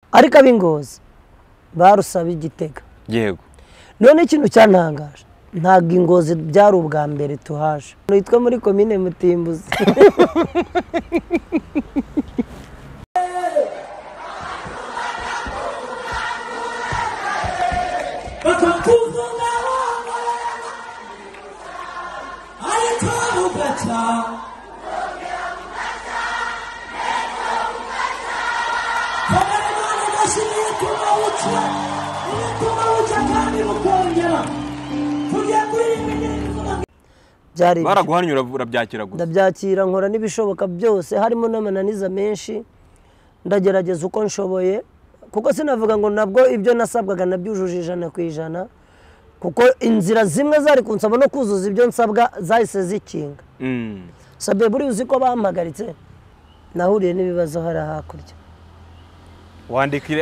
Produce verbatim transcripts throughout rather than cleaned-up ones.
ariko ab'Ingozi barusaba Igitega yego none ikintu cyantangaje ntabwo Ingozi byari ubwa mbere tuhaje nitwa muri komine Mutimbuzi baraguhanyura urabyakira gusa ndabyakira nkora n'ibishoboka byose harimo n'amananiza menshi ndagerageza uko nshoboye kuko sinavuga ngo nabwo ibyo nasabwaga nabyujuje ijana ku ijana kuko inzira zimwe zari kunsaba no kuzuza ibyo nsabwa zahise zikinga sabe buri uzi ko bampagaritse nahuriye n'ibibazo hari hakurya wandikire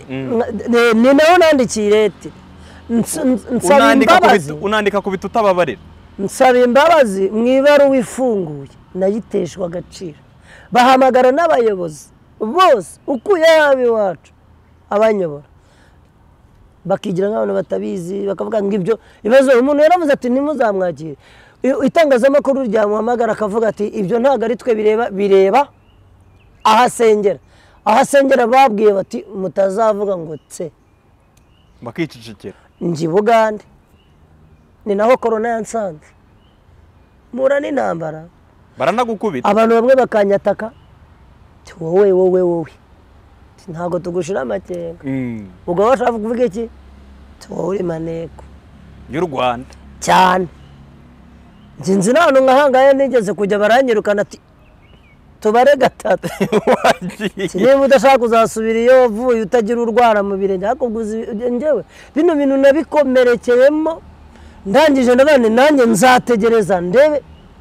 ni naho nandikiye leta nsaba imbabazi unandika ku bitu utababarira nsaba imbabazi mu ibaruwa ifunguye nayiteshwa agaciro bahamagara n'abayobozi bose ukuye yaba iwacu abanyobora bakigira nk'abantu batabizi bakavuga ngo ibyo ibibazo umuntu yaravuze ati ntimuzamwakire itangazamakuru ryamuhamagara akavuga ati ibyo ntabwo ari twe bireba bireba ahasengera ahasengera babwiye bati mutazavuga ngo tse bakicicikira nji Bugande ni naho corona yansanze mura n'intambara baranagukubita abantu bamwe bakanyataka wowe wowe wowe ntago tugushira amakenga ubwo bashaka kuvuga iki wowe maneko y'u Rwanda cyane nzinzi nano nkahangaye nigeze kujya baranyirukana ati tubare gatatu niba udashaka kuzasubira iyo wavuye utagira urwara mu birenge hakuguze njyewe bino bintu nabikomerekeyemo ndangije nabane nanjye nzategereza ndebe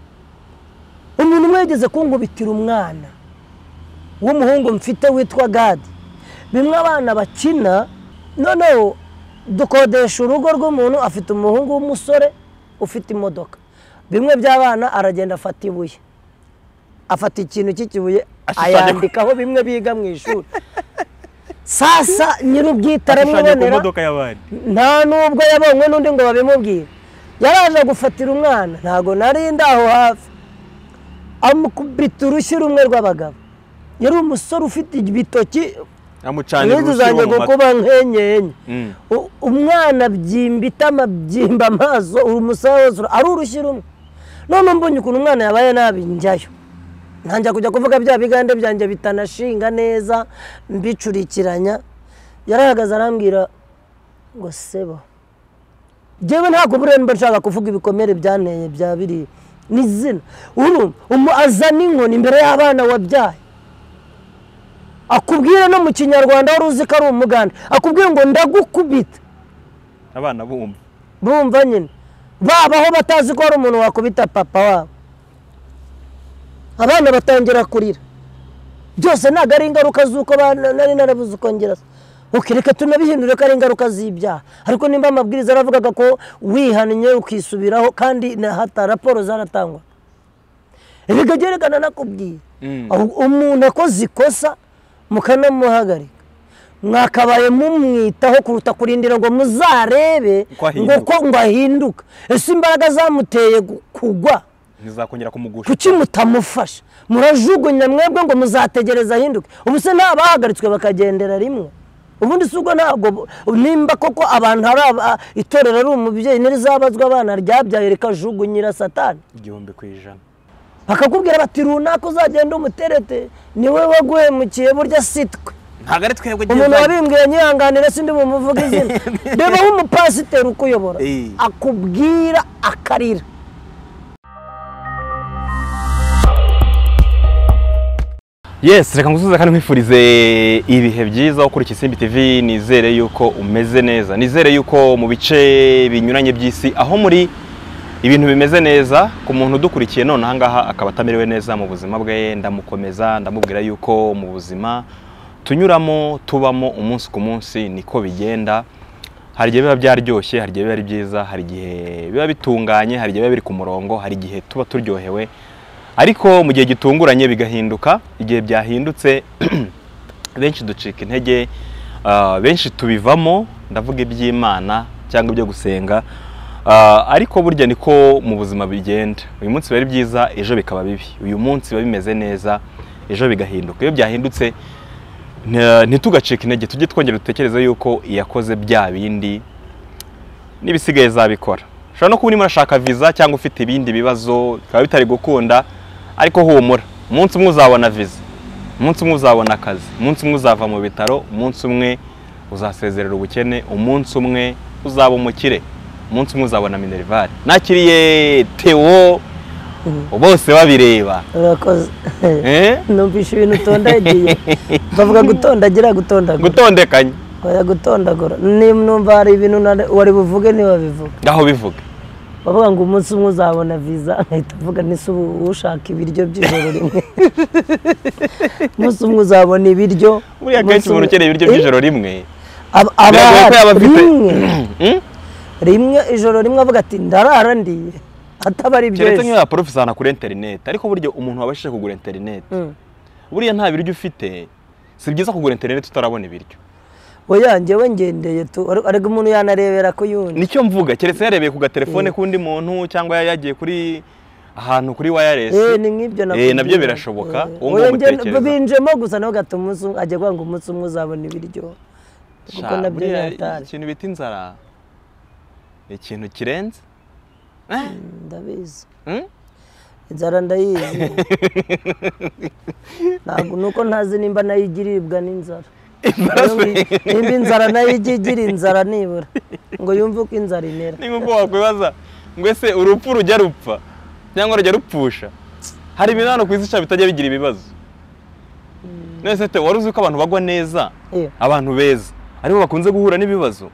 umuntu mwegeze kungubitira umwana w'umuhungu mfite witwa Gadi bimwe abana bakina noneho dukodesha urugo rw'umuntu afite umuhungu w'umusore ufite imodoka bimwe by'abana aragenda afata ibuye afata ikintu cy'ikibuye ayandikaho bimwe biga mu ishuri sasa nyirubwitare mwibonera nta nubwo yabonwe n'undi ngo babimubwire yaraje gufatira umwana ntago nari ndaho hafi amukubita urushyi rumwe rw'abagabo yari umusore ufite ibitoki amucanira urushyi mu kuba nkenyenye umwana byimbita amabyimba amaso umusaza ari urushyi rumwe none mbonye ukuntu umwana yabaye nabi njyayo ntanjya kujya kuvuga bya bigande byanjye bitanashinga neza mbicurikiranya yarahagaze arambwira ngo sebo jewe ntabwo buremba nshaka kuvuga ibikomere byanteye bya biri nizina uru azana inkoni imbere y'abana wabyaye akubwira no mu Kinyarwanda wari uzi ko ari umuganda akubwira ngo ndagukubita abana bumva bumva nyine babaho batazi ko ari umuntu wakubita papa wabo abana batangira kurira byose ntago ari ingaruka z'uko nari narabuze ukongera ukireka tunabihindure ko ari ingaruka z'ibyaha ariko nimba amabwiriza aravugaga ko wihannye ukisubiraho kandi hata raporo zaratangwa ibiga byerekana nakubwiye umuntu akoze ikosa mukanamuhagarika mwakabaye mumwitaho kuruta kurindira ngo muzarebe ngo ko ngo ahinduka ese imbaraga zamuteye kugwa ntizakongera kumugusha kuki mutamufasha murajugunya mwebwe ngo muzategereza ahinduke ubu se nta bahagaritswe bakagendera rimwe ubundi sugo ntabwo nimba koko abantu hari itorero ari umubyeyi nirizabazwa abana ryabyaye rikajugunyira satani igihumbi ku ijana bakakubwira bati runaka uzagenda umuterete niwe waguhemukiye burya sitwe ntago ari twebwe umuntu wabimbwiye nyihanganire sindi bumuvuga izina reba nk'umupasiteri ukuyobora akubwira akarira yes reka ngusuze kandi nkwifurize ibihe byiza kuri Kisimbi T V nizere yuko umeze neza nizere yuko mu bice binyuranye by'isi aho muri ibintu bimeze neza ku muntu dukurikiye none ahangaha akaba atamerewe neza mu buzima bwe ndamukomeza ndamubwira yuko mu buzima tunyuramo tubamo umunsi ku munsi niko bigenda hari igihe biba byaryoshye hari igihe biba ari byiza hari igihe biba bitunganye hari igihe biba biri ku murongo hari igihe tuba turyohewe ariko mu gihe gitunguranye bigahinduka igihe byahindutse benshi ducika intege, uh, benshi tubivamo, ndavuga iby'Imana cyangwa ibyo gusenga, uh, ariko burya niko mu buzima bigenda. Uyu munsi bari byiza, ejo bikaba bibi. Uyu munsi biba bimeze neza, ejo bigahinduka. Iyo byahindutse ntitugacika intege, tujye twongera dutekereza yuko yakoze bya bindi n'ibisigaye zabikora. Ushobora no kuba urimo urashaka visa cyangwa ufite ibindi bibazo bikaba bitari gukunda, ariko humura, umunsi umwe uzabona visa, umunsi umwe uzabona akazi, umunsi umwe uzava mu bitaro, umunsi umwe uzasezerera ubukene, umunsi umwe uzaba umukire, umunsi umwe uzabona minerivare. Nakiriye Theo bose babireba. Urakoze. Eh? Numvisha ibintu utondagiye. Bavuga gutondagira gutondagura. Gutondekanya. Oya gutondagura. Ni numva hari ibintu wari buvuge ni wabivuga. Ngaho bivuga. Bavuga ngo umunsi umwe uzabona visa, nkahita vuga nise ushaka ibiryo by'ijoro rimwe. Umunsi umwe uzabona ibiryo. Buriya kenshi umuntu ukeneye ibiryo by'ijoro rimwe. Aba rimwe. Rimwe ijoro rimwe avuga ati ndarara ndiye. Atabari byo. Keretse nk'iyo professor na kuri internet, ariko buryo umuntu wabashije kugura internet. Buriya nta biryo ufite, si byiza kugura internet tutarabona ibiryo. Oya njyewe ngendeye tu ariko umuntu yanarebera ko yundi. Nicyo mvuga, keretse yarebeye ku gatelefone kundi muntu cyangwa yagiye kuri ahantu kuri wireless. Eh ni nk'ibyo nakubwiye. Eh nabyo birashoboka. Uwo mutekereza. Binjemo gusa naho gato umunsi ajye kwanga umunsi umwe uzabona ibiryo. Kuko nabyo yatari. Ikintu bita inzara. Ikintu kirenze. Ndabizi. Inzara ndayizi. Ntabwo nuko ntazi nimba nayigiribwa n'inzara. Nimba inzara nayigigira inzara nibura ngo yumve uko inzara inera. Ni nkuko wakwibaza ngo ese urupfu rujya rupfa cyangwa rujya rupfusha. Hari ibintu hano ku isi cya bitajya bigira ibibazo. Nese te waruzi ko abantu bagwa neza, abantu beza aribo bakunze guhura n'ibibazo.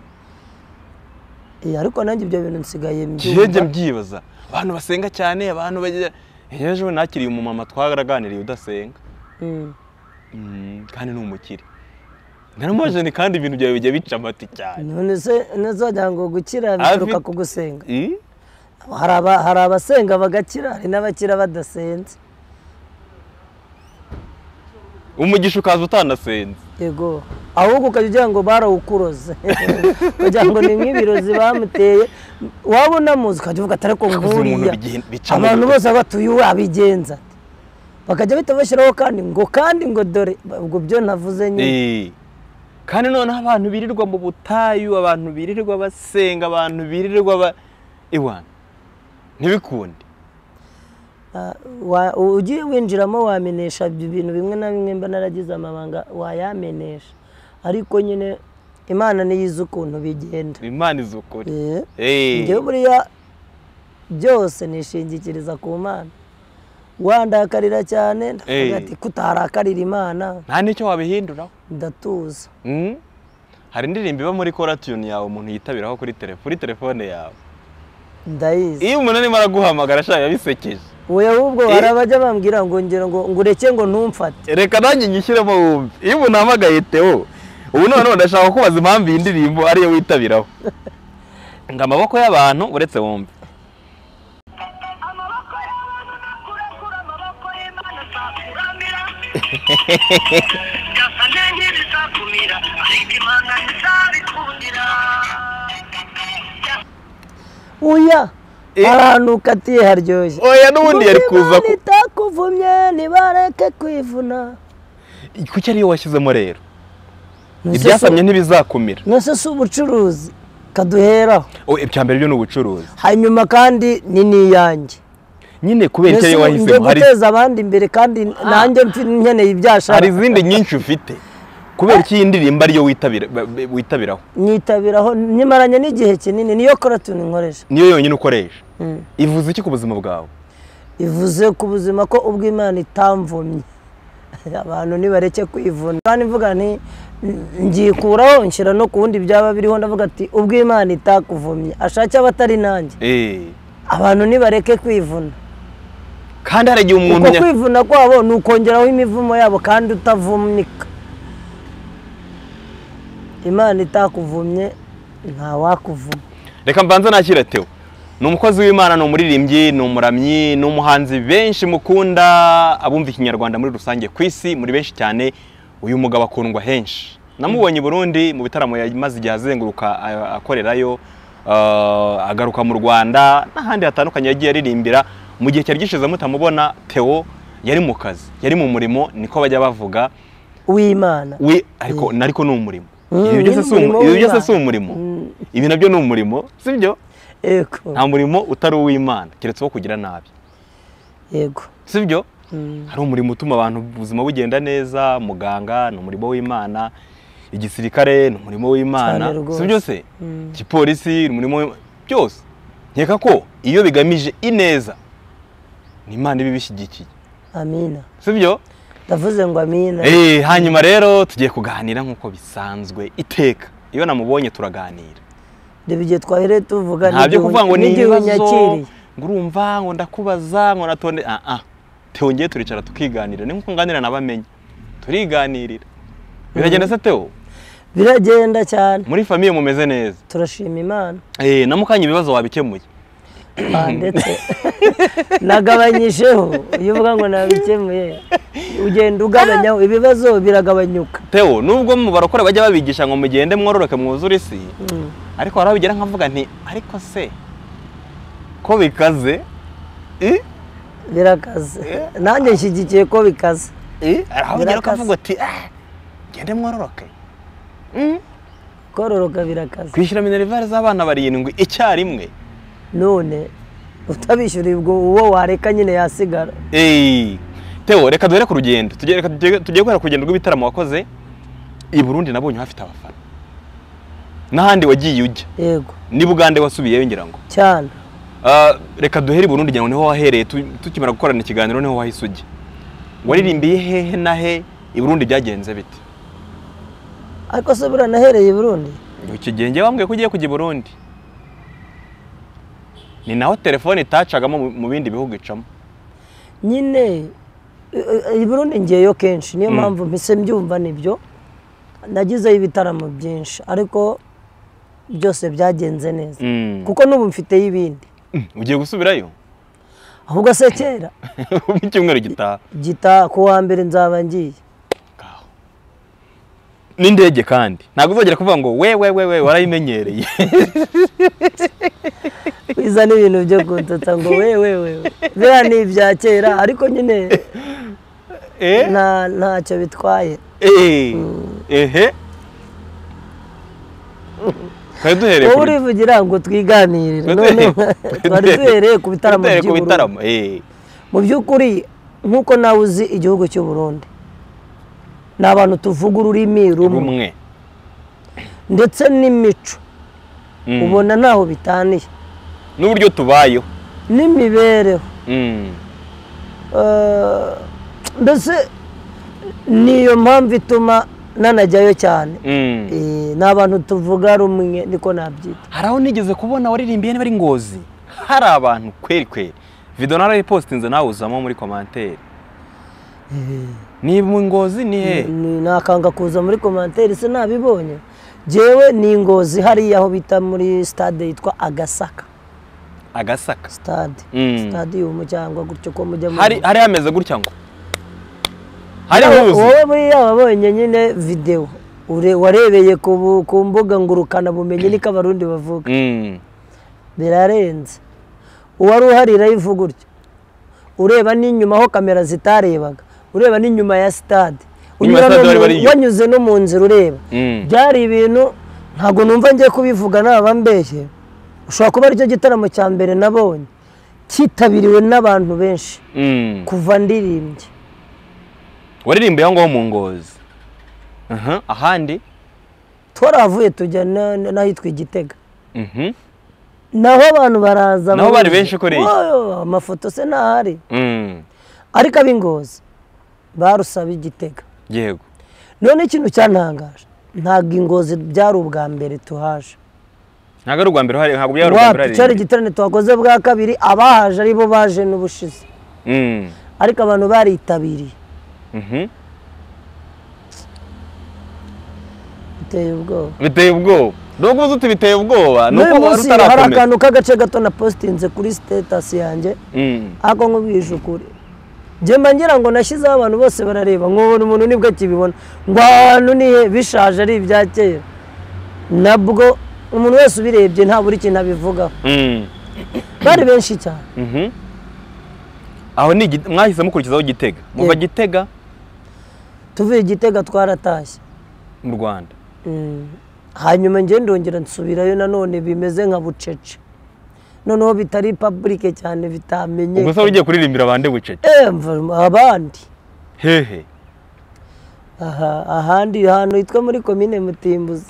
Eh ariko nanjye ibyo bintu nsigaye mbyumva. Mbyibaza abantu basenga cyane, abantu baje ejo nakiriye umumama twaraganiriye udasenga. Mm. Kandi n'umukire. Naramubaje ni kandi ibintu byawe bijya bica amati cyane. None se nazajya ngo gukira bituruka ku gusenga. Haraba harabasenga bagakira, hari n'abakira badasenze. Umugisha ukaza utanasenze. Yego. Ahubwo ukajya ngo barawukuroze. Kugira ngo ni nk'ibirozi bamuteye, wabona muzi ukavuga atari ko nguriya. Abantu bose batuye abigenza. Bakajya bitabashiraho kandi ngo kandi ngo dore ubwo byo navuze nyine. Kandi none abantu birirwa mu butayu, abantu birirwa basenga, abantu birirwa ba iwana. Ntibikunde. Ugiye winjiramo wamenesha ibintu bimwe na bimwe mba naragize amabanga wayamenesha, ariko nyine Imana niyize ukuntu bigenda. Imana izukuri. Eh. Ngiye buriya byose nishingikiriza ku Mana. Wandakarira cyane ndavuga ati kutarakarira Imana nta nicyo wabihinduraho. Ndatuza. Mhm. Hari indirimbo iba muri Coratune yawe umuntu yitabiraho kuri telefone, kuri telefone yawe. Ndayizi. Iyo umuntu arimo araguhamagara ashaka yabisekeje. Oya ahubwo harabajya bambwira ngo ngera ngo ngureke ngo ntumfate. Reka nanjye nyishyiremo wumve. Iyo umuntu ahamagaye Theo, ubu none ndashaka kubaza impamvu iyi ndirimbo ariyo witabiraho. Ngo amaboko y'abantu uretse wumve. Oya ahantu katiye haryoshye. Oya n'ubundi yari kuza ko nitakuvumye nibareke kwivuna. Kuki ariyo washyizemo rero? Ibyasamye ntibizakumira. Nose si ubucuruzi kaduheraho. O ibya mbere byo n'ubucuruzi. Hanyuma kandi ni niyanjye. Nyine kubera icyo wahisemo hari guteza abandi imbere kandi nanjye nkeneye ibyashara. Hari izindi nyinshi ufite. Kubera iki indirimbo ariyo witabira witabiraho? Nitabiraho nyimaranye n'igihe kinini niyo Coratune nkoresha. Niyo yonyine ukoresha. Ivuze iki ku buzima bwawe? Ivuze ku buzima ko ubwo Imana itamvumye. Abantu nibareke kwivuna. Kandi mvuga nti ngikuraho nshira no kundi byaba biriho ndavuga ati ubwo Imana itakuvumye ashake abatari nanjye. Eh. Abantu nibareke kwivuna. Kandi haragiye umuntu uko kwivuna kwabo nukongeraho imivumo yabo kandi utavumnika. Imana itakuvumye nta wakuvuma. Reka mbanza nakira Theo. Ni umukozi w'Imana, no muririmbyi, no muramyi, no muhanzi benshi mukunda abumva ikinyarwanda muri rusange kwisi muri benshi cyane. uyu mugabo akundwa henshi namubonye i Burundi mu bitaramo yamaze igihe azenguruka akorerayo agaruka mu Rwanda n'ahandi hatandukanye yagiye aririmbira mu gihe cyari gishize mutamubona Theo yari mu kazi yari mu murimo niko bajya bavuga w'Imana we ariko nariko ni umurimo ibi byose si ibi byose si umurimo ibi nabyo ni umurimo sibyo yego nta murimo utari uw'Imana keretse wo kugira nabi yego sibyo hari umurimo utuma abantu ubuzima bugenda neza muganga ni umurimo w'Imana igisirikare ni umurimo w'Imana sibyo se igipolisi ni umurimo byose nkeka ko iyo bigamije ineza ni Imana ibibishyigikiye amina sibyo ndavuze ngo amina eh hanyuma rero tugiye kuganira nkuko bisanzwe iteka iyo namubonye turaganira Debije twahere tuvuga ntabyo kuvuga ngo ni ibibazo ngurumva ngo ndakubaza ngo natonde ah ah Theo ngiye turicara tukiganira ni nkuko nganira nabamenye turiganirira biragenda se Theo biragenda cyane muri famille mumeze neza turashima Imana eh namukanye ibibazo wabikemuye ndetse nagabanyisheho iyo uvuga ngo nabikemuye ugenda ugabanyaho ibibazo biragabanyuka Theo nubwo mu barokore bajya babigisha ngo mugende mwororoke mwuzure isi ariko harabigera nkavuga nti ariko se ko bikaze eh birakaze nanjye nshyigikiye ko bikaze eh harabigera kavuga ati ah gende mwororoke mm kororoka birakaze kwishyura minerivare z'abana barindwi icyarimwe none utabishyura ubwo uwo wareka nyine yasigara eh Theo reka duhere ku rugendo tugiye reka tugiye kwera ku rugendo rw'ibitaramo wakoze i Burundi nabonye hafite abafana n'ahandi wagiye ujya yego ni Bugande wasubiyeyo ngira ngo cyane ah reka duhere i Burundi ngira ngo niho wahereye tukimara gukorana ikiganiro niho wahise ujya waririmbiye hehe na he i Burundi byagenze bite ariko se bura nahereye i Burundi icyo gihe ngiye wambwiye ko ugiye kujya i Burundi ni naho telefone itacagamo mu bindi bihugu icamo nyine i Burundi ngiyeyo kenshi niyo mpamvu mpise mbyumva nibyo nagizeyo ibitaramo byinshi ariko byose byagenze neza kuko n'ubu mfiteyo ibindi ugiye gusubirayo ahubwo se kera mu cyumweru gitaha gitaha ku wa mbere nzaba ngiye n'indege kandi ntabwo uzongera kuvuga ngo we we we we warayimenyereye biza n'ibintu byo kuntata ngo we we we bira ni ibya kera ariko nyine eh nta ntacyo bitwaye eh ehe Twari duhereye kuri urivugira ngo twiganirire none twari duhereye ku bitaramo by'Uburundi eh mu by'ukuri nkuko nawe uzi igihugu cy'u Burundi n'abantu tuvuga ururimi rumwe ndetse n'imico ubona naho bitaniye n'uburyo tubayeho n'imibereho mbese niyo mpamvu ituma nanajyayo cyane n'abantu tuvuga rumwe niko nabyita hari aho nigeze kubona waririmbiye niba ari Ngozi hari abantu kweri kweri video narayipostinze nawe uzamo muri commentaire ni mu Ngozi ni he nakanga kuza muri commentaire se nabibonye jewe ni Ngozi hari aho bita muri stade yitwa Agasaka Agasaka stade stade yo cyangwa gutyo ko mujya hari hari hameze gutya ngo hari uzi wowe muri yababonye nyine video ure warebeye ku mbuga ngurukana bumenye niko abarundi bavuga birarenze uwari uhari live gutyo ureba n'inyuma aho kamera zitarebaga ureba n'inyuma ya stade wanyuze no mu nzira ureba byari ibintu ntago numva ngiye kubivuga naba mbeshye ushobora kuba ari cyo gitaramo cya mbere nabonye kitabiriwe n'abantu benshi kuva ndirimbye waririmbiye ngo mu Ngozi aha ahandi twaravuye tujya n'ahitwa Igitega naho abantu baraza naho bari benshi kuri amafoto se ntahari ariko ab'Ingozi barusaba Igitega yego none ikintu cyantangaje ntabwo Ingozi byari ubwa mbere tuhaje ntabwo ari ubwa mbere hari ntabwo byari ubwa mbere cyari igiterane twakoze bwa kabiri abahaje ari bo baje n'ubushize ariko abantu baritabiriye biteye ubwoba biteye ubwoba nubwo uzi uti biteye ubwoba nuko wari utarakomeza hari akantu k'agace gato na postinze kuri status yanjye ako nkubwije ukuri je mbangira ngo nashyizeho abantu bose barareba nk'ubona umuntu nibwo akibibona ngo ahantu ni bishaje ari ibya kera nabwo umuntu wese ubirebye nta buri kintu abivugaho bari benshi cyane aho ni mwahise mukurikizaho Gitega muva Gitega tuvuye Gitega twaratashye mu Rwanda hanyuma nge ndongera nsubirayo nanone bimeze nka bucece noneho bitari public cyane bitamenye ubwo se ugiye kuririmbira abande bucece eh abandi hehe aha ahandi hano yitwa muri commune Mutimbuzi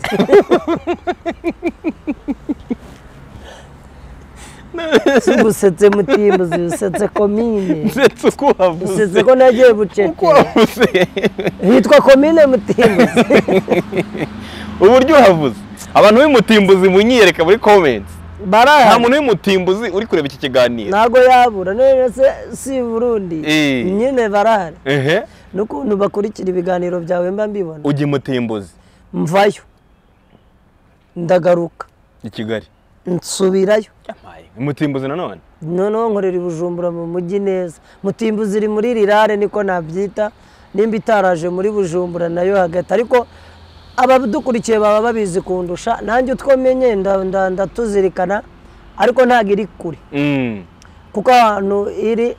Usetse Mutimbuzi usetse commune usetse uko wavuze usetse ko nagiye bucece uko wavuze hitwa commune Mutimbuzi uburyo havuze abantu b'Mutimbuzi munyiyereka muri comments baraya nta muntu w'Mutimbuzi uri kureba iki kiganiro nago yabura none se si Burundi nyine barahari ehe nukuntu bakurikira ibiganiro byawe mba mbibona ugi Mutimbuzi mvayo ndagaruka i Kigali nsubirayo yamaye Mutimbuzi nanone noneho nkorera Bujumbura mu mujyi neza Mutimbuzi iri muri rirare niko nabyita nimba itaraje muri Bujumbura nayo hagati ariko abadukurikiye baba babizi kundusha nanjye utwomenye ndatuzirikana ariko ntago iri kure kuko ahantu iri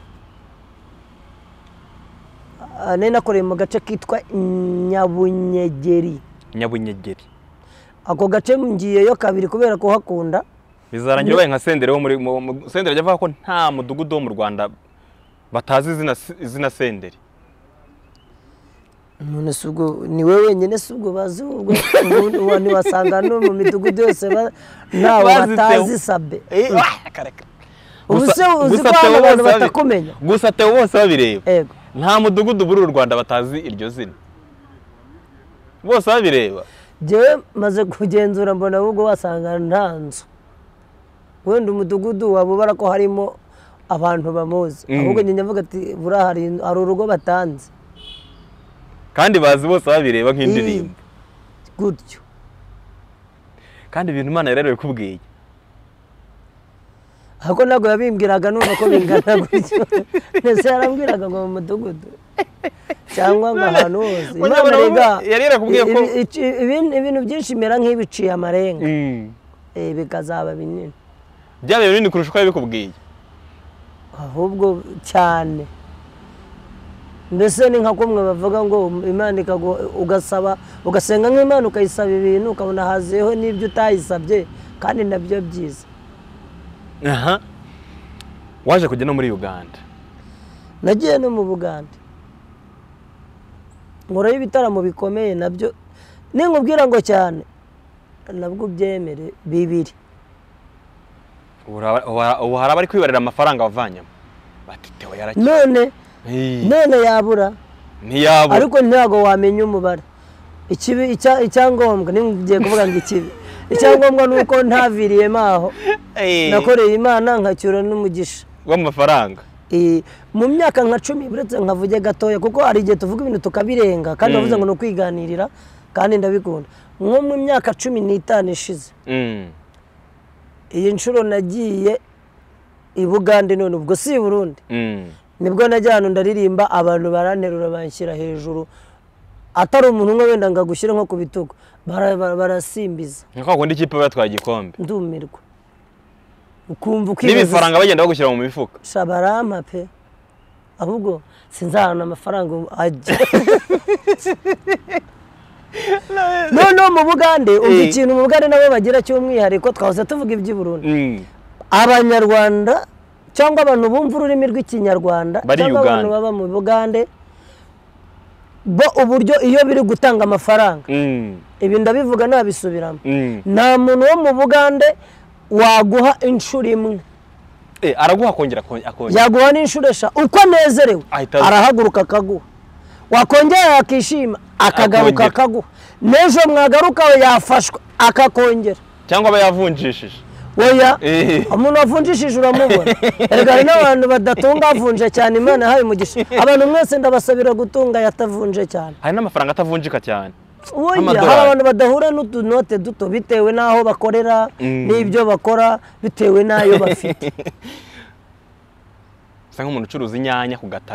nari nakoreye mu gace kitwa Nyabunyegeri Nyabunyegeri ako gace ngiyeyo kabiri kubera ko hakunda bizarangira baye nka sendere wo muri sendere yavuga ko nta mudugudu wo mu Rwanda batazi izina izina sendere none subwo ni wewe wenyine subwo bazi ubwo ubundi wasanga no mu midugudu yose nta batazi sabe ubuse uzi ko abantu batakumenya gusa te bose babireba yego nta mudugudu buri u Rwanda batazi iryo zina bose babireba je maze kugenzura mbona ubwo wasanga nta nzu wenda umudugudu wabubara ko harimo abantu bamuzi ahubwo nyine mvuga ati bura hari ari urugo batanze kandi bazi bose babireba nk'indirimbo gutyo kandi ibintu Imana yararere kubwiye hako nago yabimbwiraga numva ko bingana gutyo nese yarambwiraga ngo mu mudugudu cyangwa ahantu hose Imana rega yari yarakubwiye ko ibintu byinshi mera nk'ibiciye amarenga eh bikazaba binini byabaye binini kurusha uko yabikubwiye ahubwo cyane mbese ni nka kumwe bavuga ngo Imana ugasaba ugasenga nk'Imana ukayisaba ibintu ukabona hazeho n'ibyo utayisabye kandi nabyo byiza aha waje kujya no muri Uganda nagiye no mu Buganda ngoroye ibitaramo bikomeye nabyo ninkubwira ngo cyane nabwo byemere bibiri ubu hari abari kwibarira amafaranga wavanyemo batitewe yaraki none none yabura ntiyabura ariko ntago wamenya umubare ikibi icyangombwa ningiye kuvuga ngo ikibi icyangombwa nuko ntaviriyemo aho nakoreye Imana nkacyura n'umugisha w'amafaranga mu myaka nka cumi buretse nkavuge gatoya kuko hari igihe tuvuga ibintu tukabirenga kandi bavuze ngo no kwiganirira kandi ndabikunda nko mu myaka cumi n'itanu ishize iyi nshuro nagiye i Bugande none ubwo si Burundi nibwo najyana ndaririmba abantu baranterura banshyira hejuru atari umuntu umwe wenda ngagushyira nko ku bitugu barasimbiza nko kundi ikipe batwaye igikombe ndumirwa ukumva n'ibifaranga bagenda bagushyira mu mifuka shabarama pe ahubwo sinzahana amafaranga ajya none mu Bugande umva ikintu mu Bugande nabo bagira cy'umwihariko twahoze tuvuga iby'i Burundi abanyarwanda cyangwa abantu bumva ururimi rw'ikinyarwanda cyangwa abantu baba mu Bugande bo uburyo iyo biri gutanga amafaranga ibi ndabivuga nabisubiramo nta muntu wo mu Bugande waguha inshuro imwe eh araguha kongera akongera yaguha n'inshuro esha uko nezerewe arahaguruka akaguha wakongera yakishima akagaruka akaguha nejo mwagaruka we yafashwa akakongera cyangwa aba yavunjishije oya umuntu wavunjishije uramubona erega n'abantu badatunga avunje cyane Imana haye umugisha abantu mwese ndabasabira gutunga yatavunje cyane hari n'amafaranga atavunjika cyane oya hari abantu badahura n'utunote duto bitewe n'aho bakorera n'ibyo bakora bitewe n'ayo bafite usa nk'umuntu ucuruza inyanya ku gataro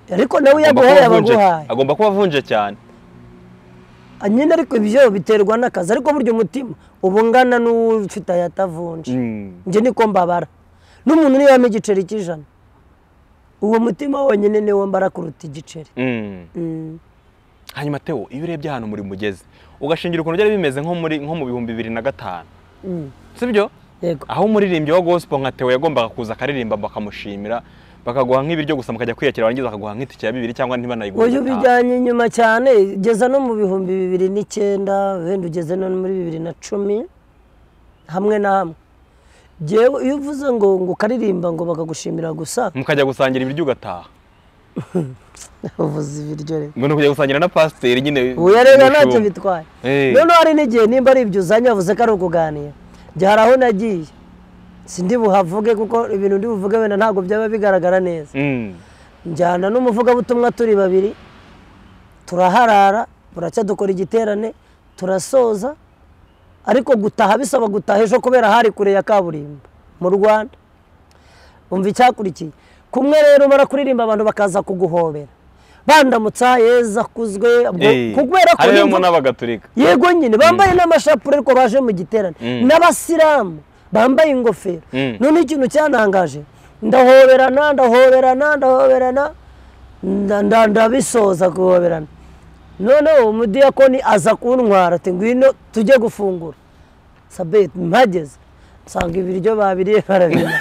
ariko nawe yaguhaye abaguhaye agomba kuba avunje cyane nyine ariko ibyo biterwa n'akazi ariko burya umutima ubungana n'ufite ayatavunje nje niko mbabara n'umuntu niyo yame igiceri cy'ijana uwo mutima wonyine niwo mbara kuruta igiceri. Hanyuma Theo iyo urebye hano muri mugeze ugashingira ukuntu byari bimeze nko muri nko mu bihumbi bibiri na gatanu sibyo yego aho umuririmbyi wa gospel nka Theo yagombaga kuza akaririmba bakamushimira bakaguha nk'ibiryo gusa mukajya kwiyakira warangiza bakaguha nk'itike ya bibiri cyangwa ntibanayiguha uyu bijyanye nyuma cyane geza no mu bihumbi bibiri n'icyenda wenda ugeze no muri bibiri na cumi hamwe na hamwe jewe iyo uvuze ngo ngo karirimba ngo bakagushimira gusa mukajya gusangira ibiryo ugataha uvuze ibiryo rero ngo no kujya gusangira na pasteur nyine uyarega ntacyo bitwaye none hari n'igihe nimba ari ibyo uzanye avuze ko ari ukuganira byaraho nagiye sindi buhavuge kuko ibintu ndi buvuge wenda ntabwo byaba bigaragara neza njyana n'umuvuga butumwa turi babiri turaharara buracya dukora igiterane turasoza ariko gutaha bisaba gutaha ejo kubera hari kure ya kaburimbo mu Rwanda umva icyakurikiye kumwe rero barakuririmba abantu bakaza kuguhobera bandamutsa yeza kuzwe kubera ko harimo n'abagatolika yego nyine bambaye n'amashapure ariko baje mu giterane n'abasilamu bambaye ingofero none ikintu cyanangaje ndahoberana ndahoberana ndahoberana ndabisoza guhoberana none umudiyakoni aza kuntwara ati ngwino tujye gufungura sabe mpageze nsanga ibiryo babiriye barabina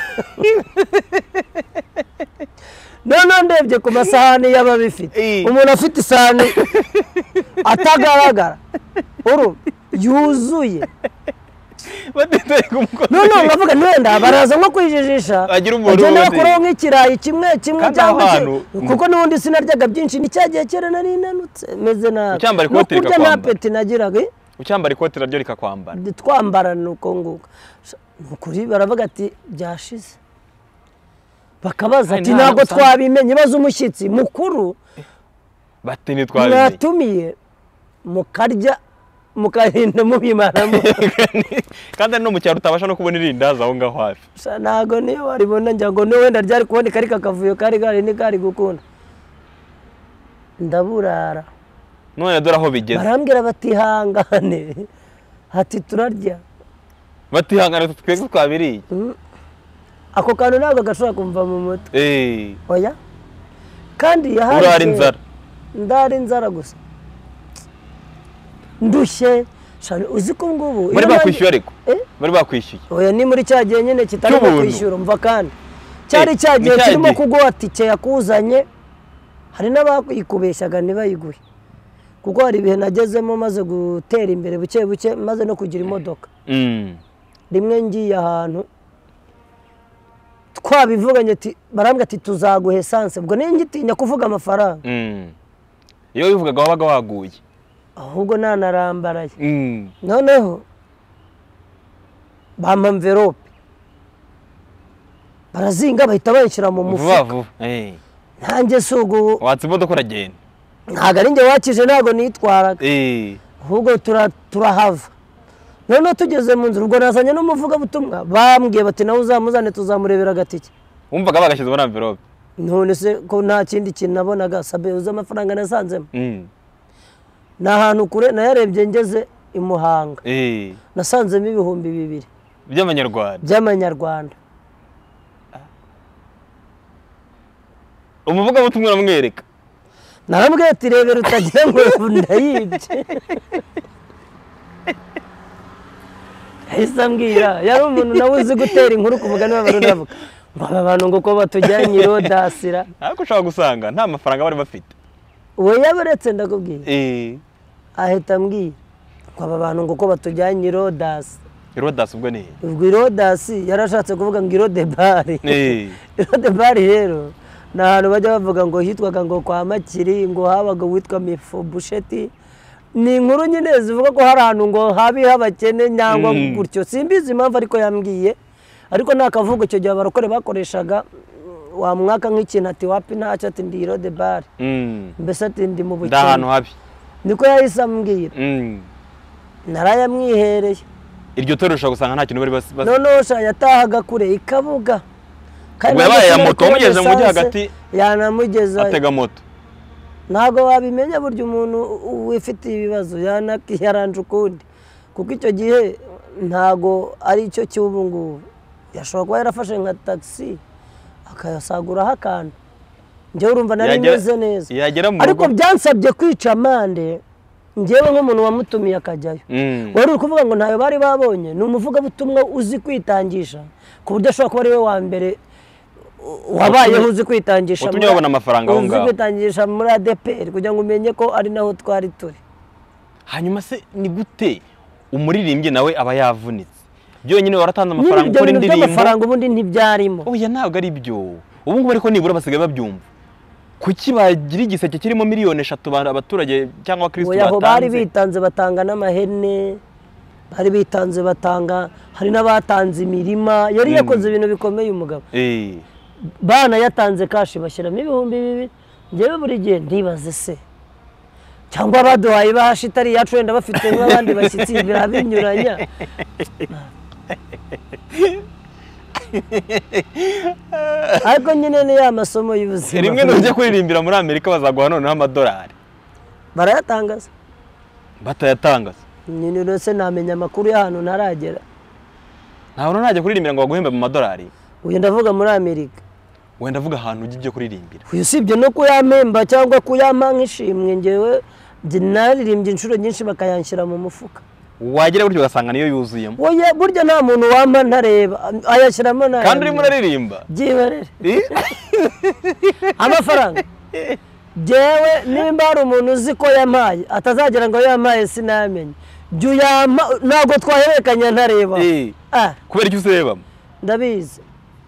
none ndebye ku masahani y'ababifite umuntu afite isahani atagaragara uru yuzuye none ngavuga nenda baraza nko kwijijisha agenda bakora nk'ikirayi kimwe kimwe cyangwa kuko nundi sinaryaga byinshi ni cyagiye cyera nari nanutse meze nabi ucyambara ikote rikakwambara napeti nagiraga ucyambara ikote naryo rikakwambara twambara nuko nguka kuri baravuga ati byashize bakabaza ati ntabwo twabimenye baza umushyitsi mukuru bati ni twabimenye mwatumiye mukarya mukahinda mubimaramo kandi no mu cyaro utabasha no kubona irindaza aho ngaho hafi ntago niyo waribona njya ngo no wenda ryari kuboneka ariko akavuyo kari gari ni kari gukunda ndaburara none dore aho bigeze barambwira batihangane ati turarya batihangane twese twabiriye ako kantu ntabwo gashobora kumva mu mutwe eh oya kandi yahaje urara inzara ndari inzara gusa ndushye shane uzi ko ngubu bari bakwishyuye ariko bari bakwishyuye oya ni muri cyagiye nyine kitari kwishyura umva kandi cyari cyagiye kirimo kuguha tike yakuzanye hari n'abakubeshyaga ntibayiguhe kuko hari ibihe nagezemo maze gutera imbere buke buke maze no kugira imodoka rimwe ngiye ahantu twabivuganye ati barambwira ati tuzaguha essence ubwo niyo ngitinya kuvuga amafaranga iyo bivugaga wabaga waguye ahubwo nanarambaraye noneho bampa envelope barazinga bahita bayishyira mu mufuka ntange sugu watse imodoka uragenda ntabwo ari njye wakije ntabwo nitwaraga ahubwo turahava noneho tugeze mu nzira ubwo nazanye n'umuvugabutumwa bambwiye bati nawe uzamuzane tuzamurebera agatike wumvaga bagashyize muri envelope none se ko nta kindi kintu nabonaga sabe uzi amafaranga nasanzemo ni ahantu kure nayarebye ngeze i Muhanga nasanzemo ibihumbi bibiri by'amanyarwanda by'amanyarwanda umuvugabutumwa uramwereka narambwiye ati rebera utagira ngo ndayibye yahise ambwira yari umuntu nawe uzi gutera inkuru ku mugani w'abantu navuga ngo aba bantu ngo ko batujyanye i Rodasira ariko ushobora gusanga nta mafaranga bari bafite uwo yabaretse ndakubwira ahita ambwira ngo aba bantu ngo ko batujyanye i Rodasi Rodasi ubwo ni ubwo i Rodasi yarashatse kuvuga ngo Irodebari Irodebari rero ni ahantu bajya bavuga ngo hitwaga ngo kwa Makiri ngo habaga witwa Mifobusheti ni inkuru nyine zivuga ko hari ahantu ngo habi habakene nyangwa gutyo simbizi impamvu ariko yambwiye ariko nakavuga icyo gihe abarokore bakoreshaga wa mwaka nk'ikintu ati wapi ntacyo ati ndi Irodebari mbese ati ndi mu bukene ndahantu habi niko yahise ambwira narayamwihereye iryo toro ushobora gusanga nta kintu bari basi noneho yatahaga kure ikabuga ubwo yabaye ya moto wamugeze mu mujyi hagati yanamugeza atega moto ntago wabimenya buryo umuntu wifitiye ibibazo yaranje ukundi kuko icyo gihe ntago ari cyo cy'ubu ngubu yashobora kuba yarafashe nka taxi akayasaguraho akantu njyewe urumva nari meze neza ariko byansabye kwica amande njyewe nk'umuntu wamutumiye akajyayo wari uri kuvuga ngo ntayo bari babonye ni umuvugabutumwa uzi kwitangisha ku buryo ashobora kuba ari we wa mbere wabayeho uzi kwitangisha utumye babona amafaranga aho ngaho uzi kwitangisha muri A D P R kugira ngo umenye ko ari naho twari turi. Hanyuma se ni gute umuririmbyi nawe aba yavunitse byonyine waratanze amafaranga ukora indirimbo amafaranga ubundi ntibyarimo oya ntabwo ari byo ubu ngubu ariko nibura basigaye babyumva kuki bagira igiseke kirimo miliyoni eshatu abaturage cyangwa abakristo batanze oya bari bitanze batanga n'amahene bari bitanze batanga hari n'abatanze imirima yari yakoze ibintu bikomeye umugabo eh bana yatanze kashi bashyiramo ibihumbi bibiri njyewe buri gihe ndibaze se cyangwa baduhaye bahashi itari yacu wenda bafite nk'abandi bashyitsi birabinyuranya ariko nyine ni ya masomo y'ubuzima rimwe n'ujye kuririmbira muri Amerika bazaguha noneho amadolari barayatangaza batayatangaza nyine rwose namenya amakuru y'ahantu ntaragera ntabwo ntajya kuririmbira ngo baguhembe mu madolari uyu ndavuga muri Amerika wenda avuga ahantu ujye kuririmbira uyu usibye no kuyamemba cyangwa kuyampa nk'ishimwe njyewe naririmbye inshuro nyinshi bakayanshyira mu mufuka wagira buryo ugasanga niyo yuzuyemo oya burya nta muntu wampa ntareba ayashyiramo nayo kandi urimo uraririmba byibarere amafaranga jewe nimba hari umuntu uzi ko yampaye atazagira ngo yampaye sinamenye jyu yampa ntabwo twaherekanya ntareba kubera icyo userebamo ndabizi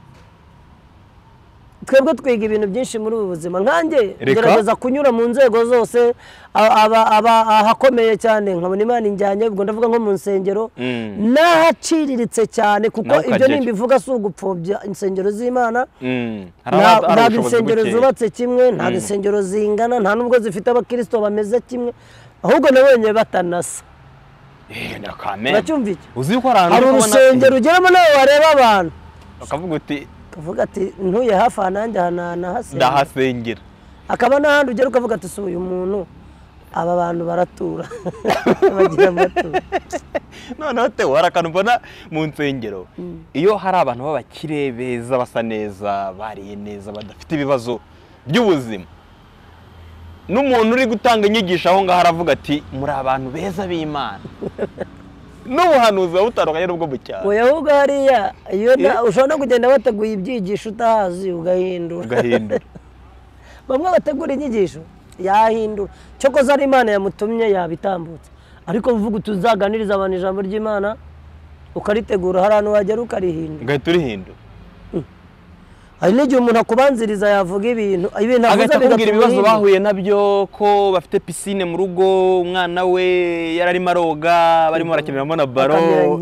twebwe twiga ibintu byinshi muri ubu buzima nkanjye ngerageza kunyura mu nzego zose ahakomeye cyane nkabona Imana injyanye ubwo ndavuga nko mu nsengero n'ahaciriritse cyane kuko ibyo nimbivuga si ugupfobya insengero z'Imana ntabwo insengero zubatse kimwe ntabwo insengero zingana nta nubwo zifite abakristo bameze kimwe ahubwo nabonye batanasa uracyumva iki hari urusengero ugeramo nawe wareba abantu bakavuga uti kavuga ati ntuye hafi ahanjye ahanahasengera ndahasengera akaba n'ahandi ugera ukavuga ati si uyu muntu aba bantu baratura bagira amatura noneho tewe hari akantu mbona mu nsengero iyo hari abantu b'abakire beza basa neza bariye neza badafite ibibazo by'ubuzima n'umuntu uri gutanga inyigisho aho ngaho aravuga ati muri abantu beza b'Imana n'ubuhanuzi butandukanye n'ubwo mu cyaro oya ahubwo hariya ushobora no kugenda bateguye ibyigisho utahazi ugahindura ugahindura bamwe bategura inyigisho yahindura cyokoze ari Imana yamutumye yabitambutse ariko mvuga tuzaganiriza abantu ijambo ry'Imana ukaritegura hari ahantu wagera ukarihindura ugahita urihindura hari n'igihe umuntu akubanziriza yavuga ibintu ibintu avuze bigatuma ibibazo bahuye nabyo ko bafite piscine mu rugo umwana we yararimo aroga barimo barakiniramo na baro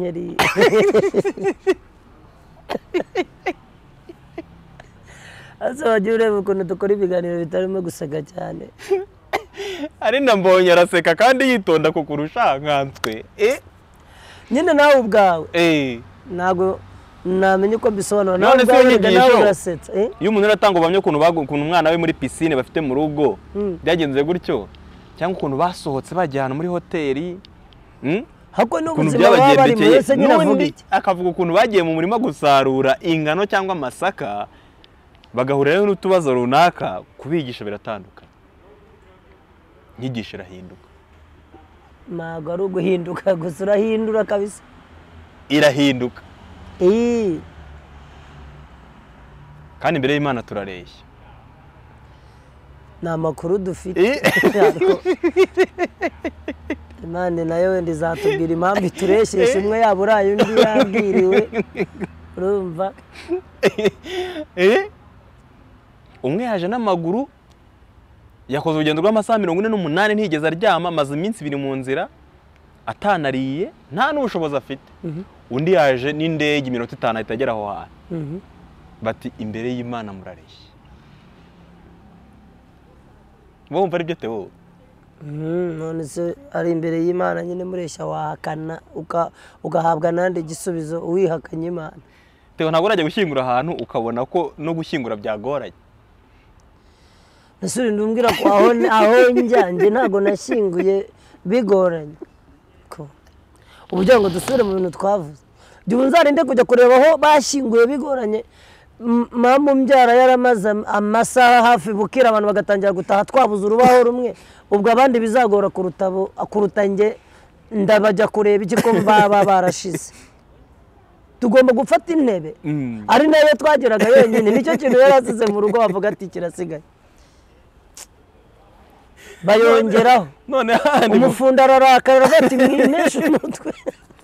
ase wagiye ureba ukuntu dukora ibiganiro bitarimo guseka cyane ari na mbonye araseka kandi yitonda kukurusha nkanswe nyine nawe ubwawe ntabwo namenye uko bisobanura nawe nawe urasetsa iyo umuntu aratanga ubamye ukuntu ukuntu umwana we muri piscine bafite mu rugo byagenze gutyo cyangwa ukuntu basohotse bajyana muri hoteli hako n'ubuzima baba bari mu wese nyine avuga iki akavuga ukuntu bagiye mu murima gusarura ingano cyangwa amasaka bagahurirayo n'utubazo runaka kubigisha biratandukanye inyigisho irahinduka ntabwo ari uguhinduka gusa urahindura kabisa irahinduka eh kandi imbere y'Imana turareshya na makuru dufite Imana nayo wenda izatubwira impamvu tureshyesha umwe yaburaye undi yabwiriwe urumva eh umwe yaje n'amaguru yakoze urugendo rw'amasaha mirongo ine n'umunani ntigeze aryama amaze iminsi ibiri mu nzira atanariye nta n'ubushobozi afite undi yaje n'indege iminota itanu ahita agera aho hantu bati imbere y'Imana murareshya wumva ari byo tewo none se ari imbere y'Imana nyine mureshya wahakana ugahabwa nande igisubizo uwihakanye Imana tewo ntabwo urajya gushyingura ahantu ukabona ko no gushyingura byagoranye nasuri ndumbwira ko aho aho njyanje ntago nashyinguye bigoranye ko uburyo ngo dusubire mu bintu twavuze gihe nzarinde kujya kureba aho bashyinguye bigoranye mama umbyara yaramaze amasaha hafi bukira abantu bagatangira gutaha twabuze urubaho rumwe ubwo abandi bizagora kurutabo kuruta nge ndabajya kureba iki ko baba barashize tugomba gufata intebe ari nayo twageraga yenyine nicyo kintu yarasize mu rugo bavuga ati kirasigaye bayongeraho none handi umufunda ararakara bati mwinesha umutwe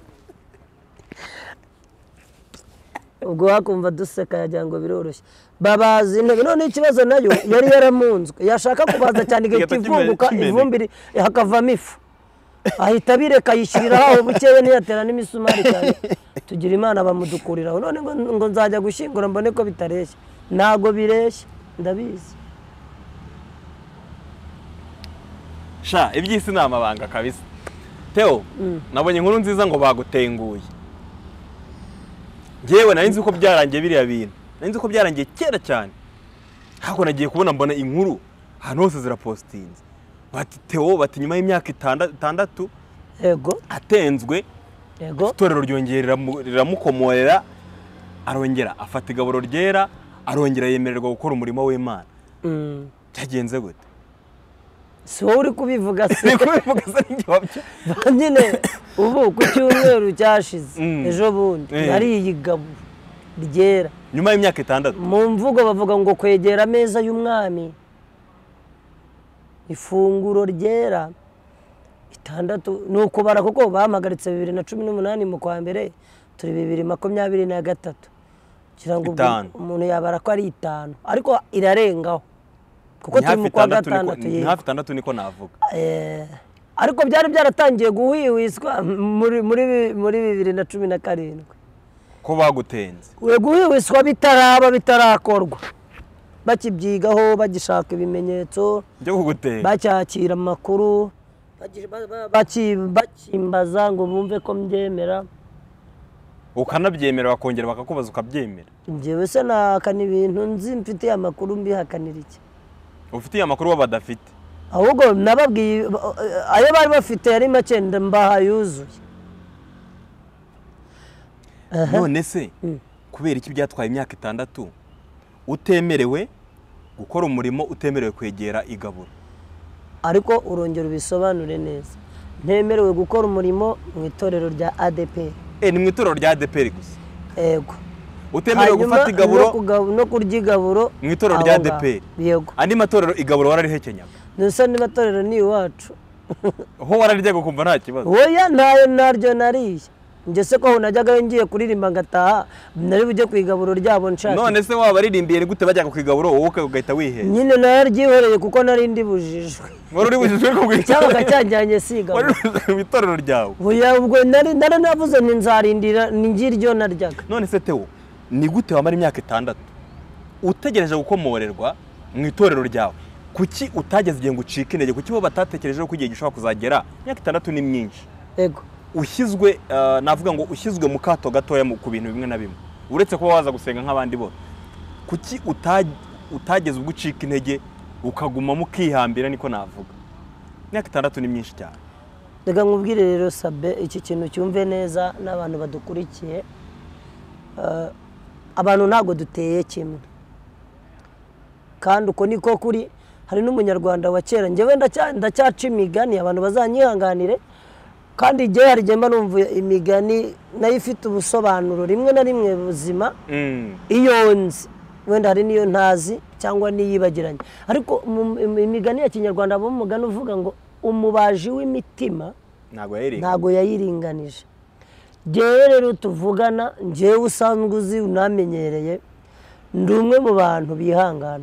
ubwo hakumva duseka yagira ngo biroroshye babazi intebe none ikibazo nayo yari yaramunzwe yashaka kubaza cyane igahita ivunguka ivumbi hakavamo ifu ahita bireka yishyiriraho aho bukeya ntiyatera n'imisumari cyane tugira imana bamudukuriraho none ngo nzajya gushyingura mbone ko bitareshya ntago bireshya ndabizi sha iby'isi ni amabanga kabisa Theo nabonye inkuru nziza ngo bagutenguye ngewe nari nzi ko byarangiye biriya bintu nari nzi ko byarangiye kera cyane hako nagiye kubona mbona inkuru ahantu hose zirapostinze bati Theo bati nyuma y'imyaka itandatu yego atenzwe yego itorero ryongerera riramukomorera arongera afata igaburo ryera arongera yemererwa gukora umurimo w'Imana cyagenze gute si wowe uri kubivuga se uri kubivuga se n'igihobyo nyine ubu ku cyumweru cyashize ejo bundi nari igaburo ryera nyuma y'imyaka itandatu mu mvugo bavuga ngo kwegera ameza y'umwami ifunguro ryera itandatu nuko bara kuko bahamagaritse bibiri na cumi n'umunani mu kwa mbere turi bibiri makumyabiri na gatatu kugira ngo umuntu yabara ko ari itanu ariko irarengaho kuko turi mu kwa gatandatu ni hafi itandatu niko navuga eh ariko byari byaratangiye guhwiwiswa muri muri muri bibiri na cumi na karindwi ko bagutenze we guhwiwiswa bitaraba bitarakorwa bakibyigaho bagishaka ibimenyetso byo kugutenga bacyakira amakuru bakimbaza ngo bumve ko mbyemera ukanabyemera bakongera bakakubaza ukabyemera njyewe se nakana ibintu nzi mfitiye amakuru mbihakanira iki ufitiye amakuru badafite ahubwo nababwiye ayo bari bafite yari make mbaha yuzuye none se kubera iki byatwaye imyaka itandatu utemerewe gukora umurimo utemerewe kwegera igaburo ariko urongera ubisobanure neza ntemerewe gukora umurimo mu itorero rya A D P R eh ni mu itorero rya A D P R gusa yego utemerewe gufata igaburo no kurya igaburo mu itorero rya A D P R yego andi matorero igaburo wararihekenyaga nusa ni matorero ni iwacu ho wararijyaga kumva nta kibazo oya nayo naryo nariye nje se ko najyaga ngiye kuririmba ngataha nari bujye kwigaburo ryabo nshaka none se waba aririmbiye gute bajyaga kwigaburo wowe ugahita wihe nyine naryihoreye kuko nari ndi bujijwe wari uri bujijwe ko kwigaburo cyabaga cyanjyanye siga wari mu itorero ryawe oya ubwo nari nari navuze ni nzarindira ni ngiryo naryaga none se Theo ni gute wamara imyaka itandatu utegereje gukomorerwa mu itorero ryawe kuki utageze igihe ngo ucike intege kuki bo batatekereje ko igihe gishobora kuzagera imyaka itandatu ni myinshi yego ushyizwe navuga ngo ushyizwe mu kato gatoya ku bintu bimwe na bimwe uretse kuba waza gusenga nk'abandi bose kuki utageze ubwo ucika intege ukaguma mukihambira niko navuga imyaka itandatu ni myinshi cyane reka nkubwire rero Sabe iki kintu cyumve neza n'abantu badukurikiye abantu ntago duteye kimwe kandi uko niko kuri hari n'umunyarwanda wa kera njyewe ndacyaca imigani abantu bazanyihanganire kandi igihe hari gemba numva imigani nayo ifite ubusobanuro rimwe na rimwe buzima iyo nzi wenda hari niyo ntazi cyangwa niyibagiranye ariko imigani ya kinyarwanda bo mugani uvuga ngo umubaji w'imitima ntago yayiringanije jewe rero tuvugana njyewe usanzwe uzi unamenyereye ndi umwe mu bantu bihangana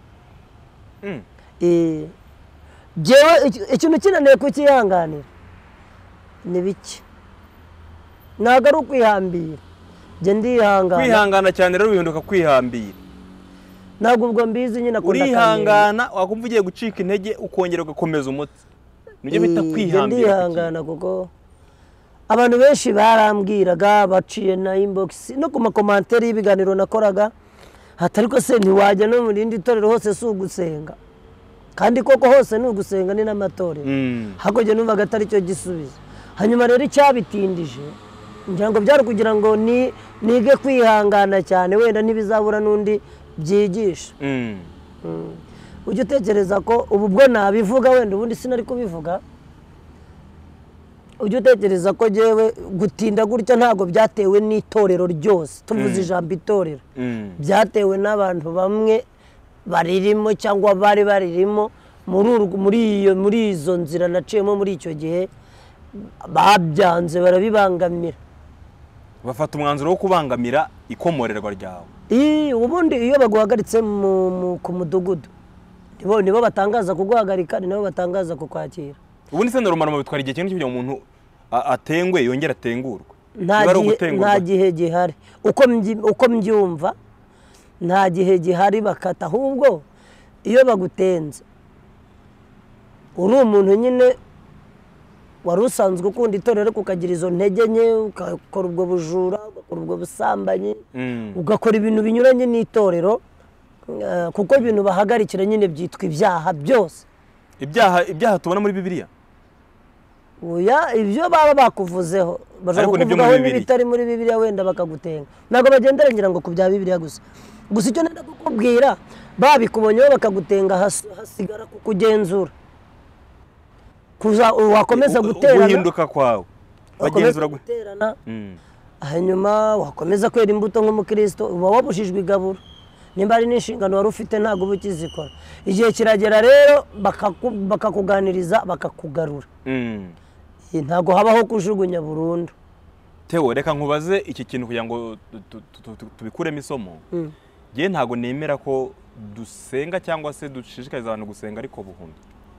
jewe ikintu kinaniye kukihanganira ni biki ntabwo ari ukwihambira njye ndihangana kwihangana cyane rero bihinduka kwihambira ntabwo ubwo mbizi nyine akunda urihangana wakumva ugiye gucika intege ukongera ugakomeza umutsi nibyo bita kwihambira ndihangana kuko abantu benshi barambwiraga baciye na inbox no ku makomantere y'ibiganiro nakoraga hatari ko se ntiwajya no mu rindi torero hose si ugusenga kandi koko hose ni ugusenga ni n'amatorero hakurya numvaga atari cyo gisubizo hanyuma rero icyabitindije ngira ngo byari kugira ngo ni nige kwihangana cyane wenda ntibizabura n'undi byigisha ujye utekereza ko ubu bwo nabivuga wenda ubundi sinari kubivuga ujye utekereza ko jewe gutinda gutya ntabwo byatewe n'itorero ryose tuvuze ijambo itorero byatewe n'abantu bamwe baririmo cyangwa bari baririmo muri iyo muri izo nzira naciyemo muri icyo gihe babyanze barabibangamira bafata umwanzuro wo kubangamira ikomorerwa ryawe ubundi iyo baguhagaritse ku mudugudu nibo batangaza kuguhagarika ni nabo batangaza kukwakira ubundi se normal bitwara igihe kinini kugira ngo umuntu atengwe yongera atengurwe nta gihe gihari uko mbyumva nta gihe gihari bakata ahubwo iyo bagutenze uri umuntu nyine wari usanzwe ukunda itorero kukagira izo ntege nke ugakora ubwo bujura ugakora ubwo busambanyi ugakora ibintu binyuranye n'itorero kuko ibintu bahagarikira nyine byitwa ibyaha byose ibyaha ibyaha tubona muri Bibiliya oya ibyo baba bakuvuzeho bashobora kuvugaho n'ibitari muri Bibiliya wenda bakagutenga ntabwo bagendera ngira ngo ku bya Bibiliya gusa gusa icyo nenda kukubwira babikubonyeho bakagutenga hasigara kukugenzura kuza wakomeza guterana guhinduka kwawe bagenzura guterana hanyuma wakomeza kwera imbuto nk'umukristo uba wabujijwe igaburo nimba ari n'inshingano wari ufite ntabwo uba ukizikora igihe kiragera rero bakakuganiriza bakakugarura ntabwo habaho kujugunya burundu Theo reka nkubaze iki kintu kugira ngo tubikuremo isomo ngiye ntabwo nemera ko dusenga cyangwa se dushishikariza abantu gusenga ariko buhunda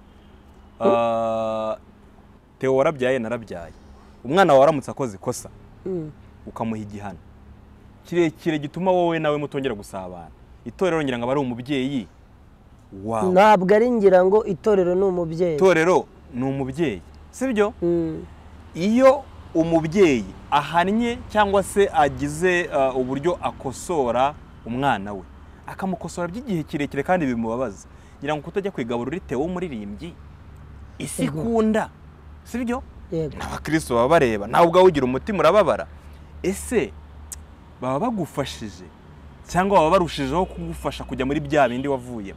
Theo warabyaye narabyaye umwana waramutse akoze ikosa ukamuha igihano kirekire gituma wowe nawe mutongera gusabana itorero ngira ngo ari umubyeyi wawe ntabwo ari ngira ngo itorero ni umubyeyi itorero ni umubyeyi sibyo iyo umubyeyi ahannye cyangwa se agize uburyo akosora umwana we akamukosora by'igihe kirekire kandi bimubabaza ngira ngo kutajya kwigaburira Theo umuririmbyi isi kunda sibyo n'abakristo baba bareba nawe ubwawe ugira umutima urababara ese baba bagufashije cyangwa baba barushijeho kugufasha kujya muri bya bindi wavuyemo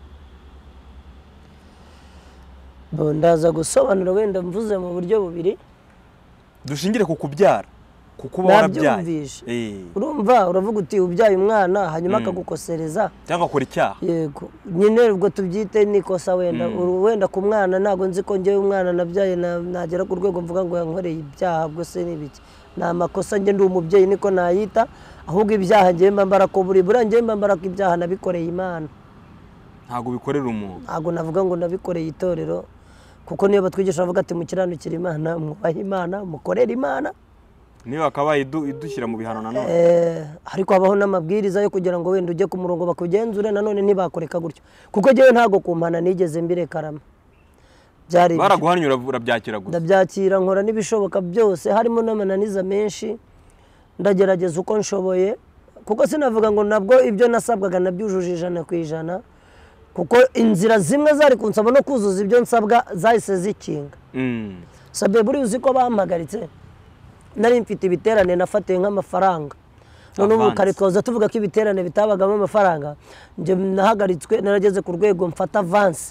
ndaza gusobanura wenda mvuze mu buryo bubiri dushingire ku kubyara kuko uba warabyaye urumva uravuga uti ubyaye umwana hanyuma akagukosereza cyangwa akora icyaha yego nyine ubwo tubyite nikosa wenda wenda ku mwana ntabwo nzi ko ngewe umwana nabyaye nagera ku rwego mvuga ngo yankoreye ibyaha ubwo se n'ibiki ni amakosa nge ndi umubyeyi niko nayita ahubwo ibyaha ngewe mba mbarako buri buriya ngewe mba mbarako ibyaha nabikoreye Imana ntabwo bikorera umuntu ntabwo navuga ngo nabikoreye itorero kuko niyo batwigisha bavuga ati mukiranukira Imana mwubahe Imana mukorere Imana niyo akabaye idushyira mu bihano nanone ariko habaho n'amabwiriza yo kugira ngo wenda ujye ku murongo bakugenzure nanone ntibakoreka gutyo kuko ngewe ntabwo kumpana nigeze mbirekarama baraguhanyura urabyakira gusa ndabyakira nkora n'ibishoboka byose harimo n'amananiza menshi ndagerageza uko nshoboye kuko sinavuga ngo nabwo ibyo nasabwaga nabyujuje ijana ku ijana kuko inzira zimwe zari kunsaba no kuzuza ibyo nsabwa zahise zikinga sabe buri uzi ko bampagaritse nari mfite ibiterane nafatiye nk'amafaranga none ubu kare twaza tuvuga ko ibiterane bitabagamo amafaranga nje nahagaritswe narageze ku rwego mfata avance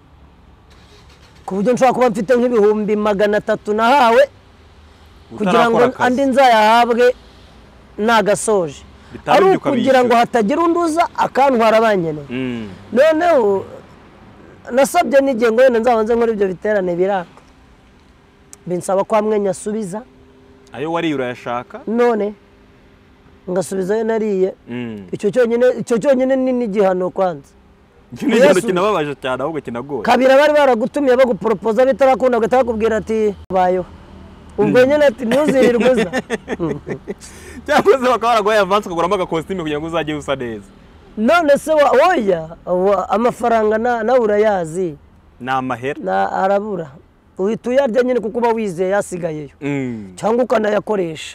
ku buryo nshobora kuba mfite nk'ibihumbi magana atatu nahawe kugira ngo andi nzayahabwe nagasoje ari kugira ngo hatagira unduza akantwara abanyene noneho nasabye n'igihe ngo wenda nzabanze nkora ibyo biterane biraka binsaba ko hamwe nyasubiza ayo wari urayashaka none ngasubizayo nariye icyo cyonyine icyo cyonyine ni n'igihano kwanza igihano kinababaje cyane ahubwo kinagoye kabira bari baragutumiye baguporopoza bitarakunda ugatakubwira ati bayo ubwo nyine ati ntuzirirwe uza cyangwa se bakaba baraguhaye avance ukaguramo agakositime kugira ngo uzajye usa neza none se oya amafaranga nawe urayazi ni amahera arabura uhita uyarya nyine kuko uba wizeye yasigayeyo cyangwa ukanayakoresha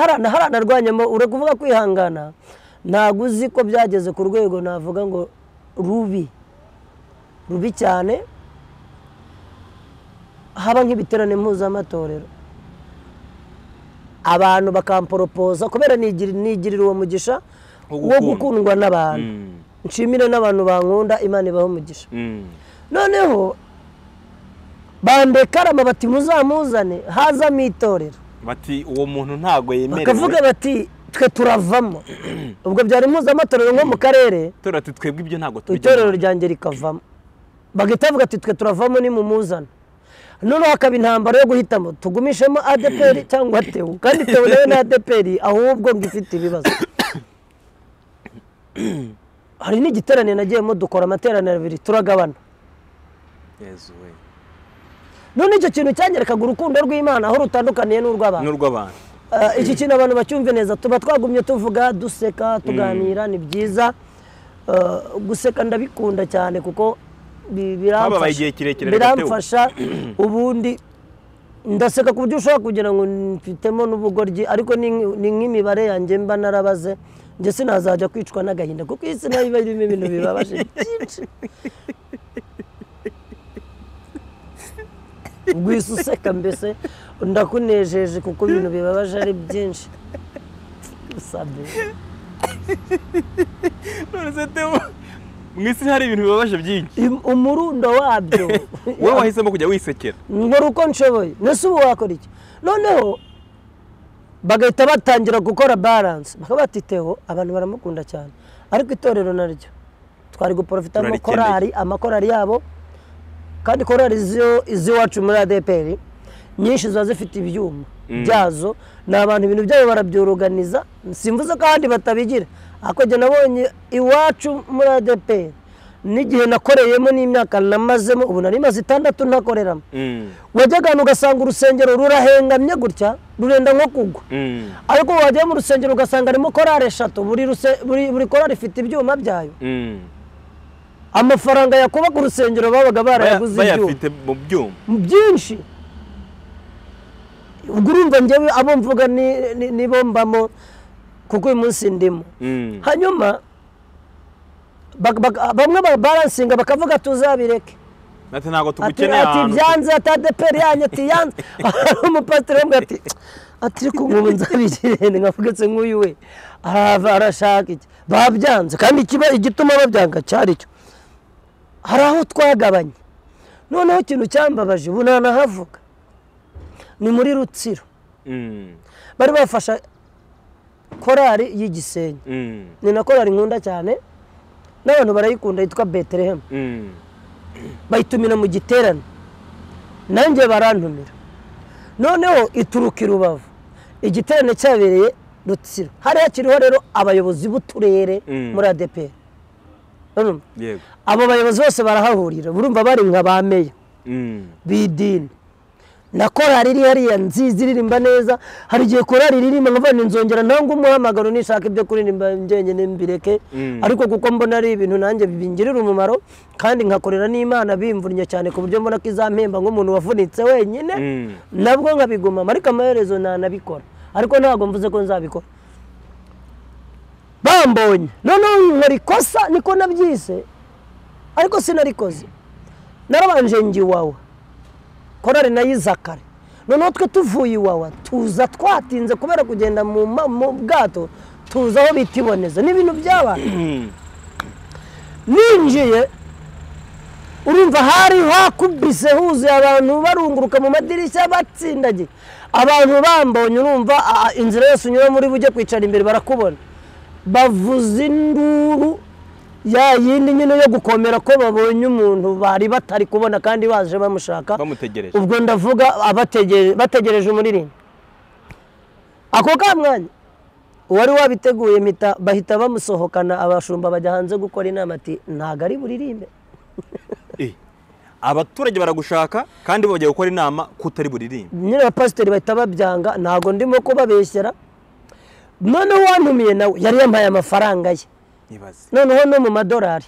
haranarwanyamo urakuvuga kwihangana ntabwo uzi ko byageze ku rwego navuga ngo rubi rubi cyane haba nk'ibiterane mpuzamatorero abantu bakamporopoza kubera nigirira uwo mugisha wo gukundwa n'abantu nshimire n'abantu bankunda Imana ibaho umugisha noneho bandekarama bati muzamuzane hazamo itorero bati uwo muntu ntago yemerewe bakavuga bati twe turavamo ubwo byari mpuzamatorero nko mu karere torero ati twebwe ibyo ntago tubijya itorero ryanjye rikavamo bagahita bavuga ati twe turavamo ni mumuzana noneho hakaba intambara yo guhitamo tugumishemo A D P R cyangwa Theo kandi Theo nawe na A D P R ahubwo ngifite ibibazo hari n'igiterane nagiyemo dukora amateraniro abiri turagabana Yezu we none icyo kintu cyanyerekaga urukundo rw'Imana aho rutandukaniye n'urw'abantu n'urw'abantu iki kintu abantu bacyumve neza tuba twagumye tuvuga duseka tuganira ni byiza guseka ndabikunda cyane kuko biramfasha ubundi ndaseka ku buryo ushobora kugira ngo mfitemo n'ubugoryi ariko ni nk'imibare yanjye mba narabaze njye sinazajya kwicwa n'agahinda kuko iyi si nayo iba irimo ibintu bibabaje byinshi ubwo isi useka mbese ndakunejeje kuko ibintu bibabaje ari byinshi usabye none se Theo mwisi hari ibintu bibabaje byinshi umurundo wabyo wowe wahisemo kujya wisekera nkora uko nshoboye nese ubu wakora iki noneho bagahita batangira gukora balance bakabati Theo abantu baramukunda cyane ariko itorero naryo twari guprofita mu korari amakorari yabo kandi korari iziwacu muri A D P R nyinshi ziba zifite ibyuma byazo n'abantu ibintu byabo barabyoruganiza simvuze kandi batabigira ako je nabonye iwacu muri A D P R n'igihe nakoreyemo n'imyaka namazemo ubu nari maze itandatu ntakoreramo wajyaga ugasanga urusengero rurahengamye gutya rurenda nko kugwa ariko wajya mu rusengero ugasanga arimo korari eshatu buri buri korari ifite ibyuma byayo amafaranga yakuba ku rusengero babaga barayaguze bayafite mu byuma byinshi ubwo urumva njyewe abo mvuga nibo mbamo kuko uyu munsi ndimo hanyuma bamwe babaransinga bakavuga tuzabireke ati ntago tugukeneye ati byanze ati A D P R yanyu ati yanze umupasiteri wambwe ati ati ko ngo nzabigirene nkavugetse nk'uyu we arava arashaka iki babyanze kandi kiba igituma babyanga cyari cyo hari aho twagabanye noneho ikintu cyambabaje bunana havuga ni muri Rutsiro bari bafasha korari y'Igisenyi ni na korari nkunda cyane n'abantu barayikunda yitwa Bethlehem bayitumira mu giterane nanjye barantumira noneho ituruka i Rubavu igiterane cyabereye Rutsiro hari hakiriho rero abayobozi b'uturere muri A D P R abo bayobozi bose barahahurira burumva bari nka bameya bidini na korari iri hariya nziza iririmba neza hari igihe korari iririmba nkavuga nzongera ntango umuhamagaro nishaka ibyo kuririmba njyenyine mbireke ariko kuko mbona ari ibintu nanjye bingirira umumaro kandi nkakorera n'Imana bimvunye cyane ku buryo mbona ko izampemba nk'umuntu wavunitse wenyine nabwo nkabiguma ariko amaherezo nanabikora ariko ntabwo mvuze ko nzabikora bambonye noneho nkora ikosa niko nabyise ariko sinarikoze narabanje ngiwawa korari nayizakare noneho twe tuvuye iwawa tuza twatinze kubera kugenda mu bwato tuza aho bitiboneza n'ibintu by'abantu ninjiye urumva hari hakubise huzuye abantu barunguruka mu madirishya batsindagiye abantu bambonye urumva inzira yose unyura muri bujye kwicara imbere barakubona bavuza induru ya yindi nyine yo gukomera ko babonye umuntu bari batari kubona kandi baje bamushaka bamutegereje ubwo ndavuga abategereje bategereje umuririmbo ako kamwanya wari wabiteguye mita bahita bamusohokana abashumba bajya hanze gukora inama ati ntago ari buririmbe eh abaturage baragushaka kandi bagiye gukora inama kutari buririmbe nyine abapasiteri bahita babyanga ntago ndimo kubabeshyera noneho wantumiye nawe yari yampaye amafaranga ye noneho no mu madolari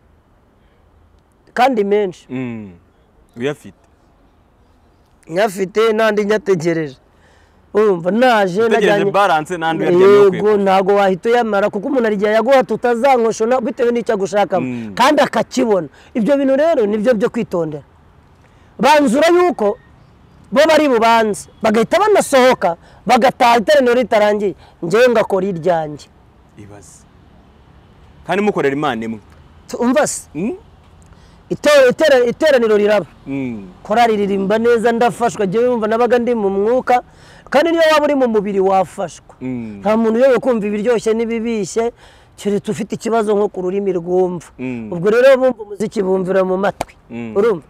kandi menshi uyafite nyafite nandi nyategereje urumva naje najyanye balance nandi yaryamye yego ntago wahita yamara kuko umuntu arigiye yaguha tutazankoshona bitewe n'icyo agushakamo kandi akakibona ibyo bintu rero nibyo byo kwitondera banzura yuko bo bari bubanze bagahita banasohoka bagataha iteraniro ritarangiye ngewe ngakora iryanjye ibaze kandi mukorera Imana imwe umva se iteraniro riraba korari ririmba neza ndafashwa ngewe wumva nabaga ndi mu mwuka kandi niyo waba uri mu mubiri wafashwa nta muntu uyoboye kumva ibiryoshye n'ibibishye keretse ufite ikibazo nko ku rurimi rwumva ubwo rero bumva umuziki bumvira mu matwi urumva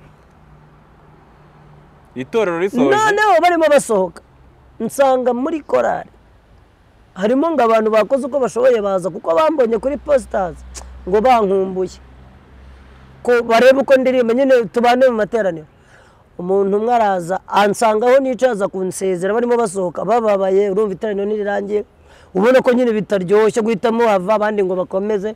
itorero risoje noneho barimo basohoka nsanga muri korari harimo ngo abantu bakoze uko bashoboye baza kuko bambonye kuri posters ngo bankumbuye ko bareba uko ndirimba nyine tubane mu materaniro umuntu umwe araza ansangaho nicaza kunsezera barimo basohoka bababaye urumva iteraniro nirirangiye ubona ko nyine bitaryoshye guhitamo hava abandi ngo bakomeze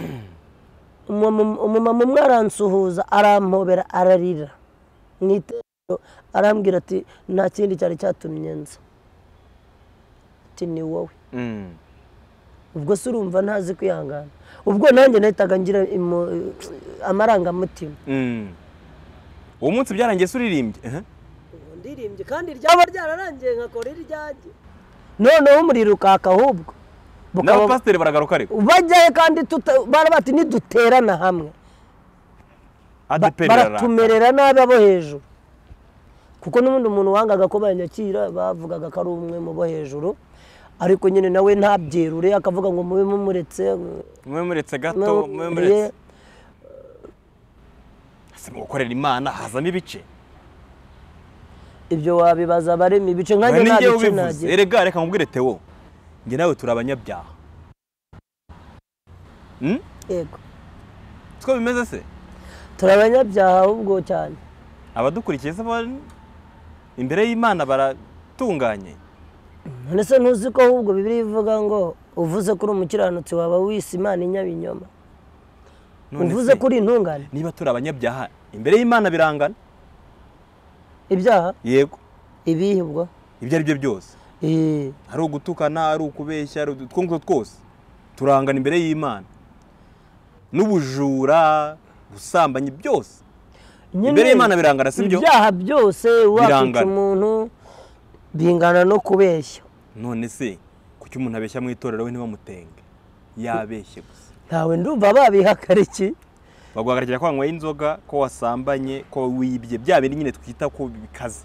umumama umwe aransuhuza arampobera ararira arambwira ati nta kindi cyari cyatumye nza ati ni wowe ubwo se urumva ntazi kwihangana ubwo nanjye nahitaga ngira amarangamutima uwo munsi byarangiye se uririmbye ndirimbye kandi ryaba ryararangiye nkakora iryanjye noneho umuriro ukaka ahubwo n'abapasiteri baragaruka ariko bajyaye kandi bari bati niduterana hamwe baratumerera nabi abo hejuru kuko n'ubundi umuntu wangaga ko banyakira bavugaga ko ari umwe mu bo hejuru ariko nyine nawe ntabyerure akavuga ngo mube mumuretse mube muretse gato mube muretse ase mu gukorera Imana hazamo ibice ibyo wabibaza barema ibice nkanjye nta bice nagiye erega reka nkubwire Theo nge nawe turabanyabyaha hm yego two bimeze se turabanyabyaha ahubwo cyane abadukurikiye se imbere y'Imana baratunganye none se ntuzi ko ahubwo Bibiliya ivuga ngo uvuze kuri umukiranutsi waba wise Imana inyabinyoma uvuze kuri intungane niba turi abanyabyaha imbere y'Imana birangana ibyaha yego ibihe ubwo ibyo ari byo byose eh ari ugutukana ari ukubeshya ari twongo twose turangana imbere y'Imana n'ubujura gusambanya byose imbere y'Imana birangana sibyo ibyaha byose wakica umuntu bingana no kubeshya none se kuki umuntu abeshya mu itorero we ntibamutenge yabeshye gusa ntawe ndumva babihakariki baguhagarikira kwanywa inzoga ko wasambanye ko wibye bya bindi nyine twita ko bikaze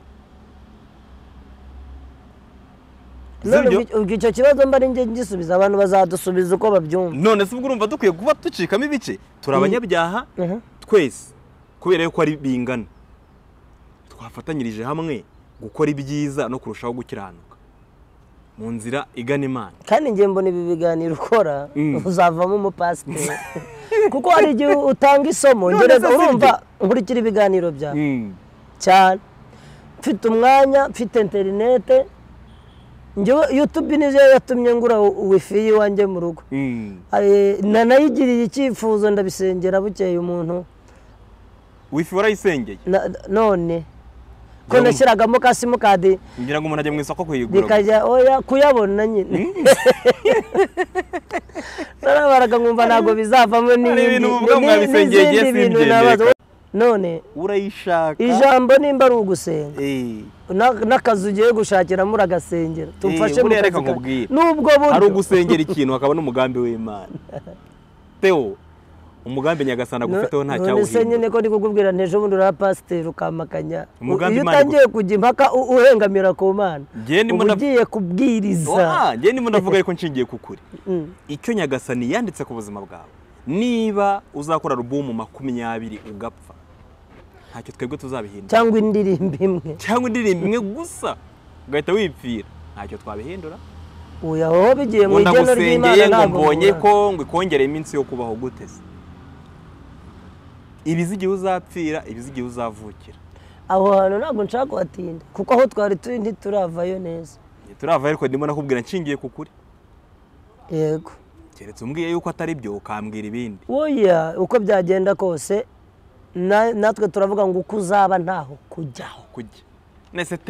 none icyo kibazo mbari nge ngisubiza abantu bazadusubiza uko babyumva none se ubwo urumva dukwiye kuba tucikamo ibice turabanyabyaha twese kubera yuko ari bingana twafatanyirije hamwe gukora ibyiza no kurushaho gukiranuka mu nzira igana Imana kandi nge mbona ibi biganiro ukora uzavamo umupasiteri kuko hari igihe utanga isomo ngereza urumva nkurikira ibiganiro byawe cyane mfite umwanya mfite interinete njyewe YouTube nizo yatumye ngura wifi wanjye mu rugo nanayigiriye icyifuzo ndabisengera bukeye umuntu wifi warayisengeye none ko nashyiragamo ka simukadi ngira ngo umuntu ajye mu isoko kuyigura bikajya oya kuyabona nyine narabaraga nkumva ntago bizavamo n'ibindi bintu nabazo none urayishaka ijambo nimba ari ugusenga n'akazi ugiye gushakira muri agasengera tumfashe mu kazi nubwo buryo ari ugusengera ikintu hakaba n'umugambi w'Imana Theo umugambi nyagasana gufiteho nta cyawo none se nyine ko ndikugubwira ntejo bundi ura pasteur ukamakanya iyo utangiye kujya impaka uhengamira ku Mana ugiye kubwiriza nge ndimo ndavuga ariko nshingiye kukuri icyo nyagasani yanditse ku buzima bwawe niba uzakora album makumyabiri ugapfa ntacyo twebwe tuzabihindura cyangwa indirimbo imwe cyangwa indirimbo imwe gusa ugahita wipfira ntacyo twabihindura uya ho bigiye mu igeno ry'Imana ntabwo mbonye ko ngo ikongere iminsi yo kubaho guteze ibizigiye uzapfira ibizigiye uzavukira aho hano ntabwo nshaka kuhatinda kuko aho twari turi ntituravayo neza turavayo ariko ndimo nakubwira nshingiye kukuri yego keretse umbwiye yuko atari byo ukambwira ibindi oya uko byagenda kose natwe turavuga ngo uko uzaba ntaho kujyaho kujya nese Theo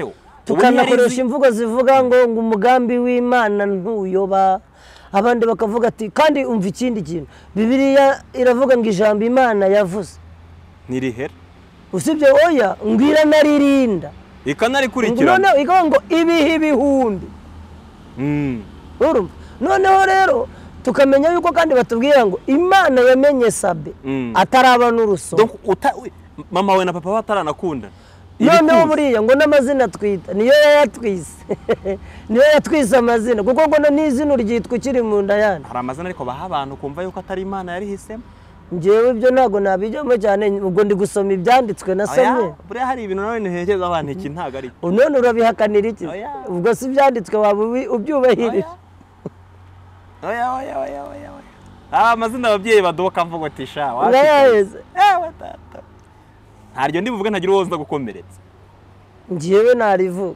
tukanakoresha imvugo zivuga ngo ngo umugambi w'Imana ntuyoba abandi bakavuga ati kandi umva ikindi kintu Bibiliya iravuga ngo ijambo Imana yavuze nirihera usibye oya ngira naririnda ikanarikurikira none igaho ngo ibihe bihumbi mm urumva noneho rero tukamenya yuko kandi batubwira ngo Imana yamenye Sabe ataraba n'uruso donc mama we na papa bataranakunda noneho buriya ngo n'amazina twita niyo yatwise niyo yatwise amazina kuko ngo n'izina ryitwa ukiri mu nda yana hari amazina ariko baha abantu kumva yuko atari Imana yari hisemo njewe ibyo ntago nabijyamo cyane ubwo ndi gusoma ibyanditswe nasomye buriya hari ibintu nawe ntekereza abantu iki ntago ari none urabihakanira iki ubwo si ibyanditswe waba ubyubahirije oya oya oya oya ah amazina ababyeyi badoka mvugo ati sha washyize ewe tata ntaryo ndivuga ntagira uwo uza gukomeretsa njewe narivuga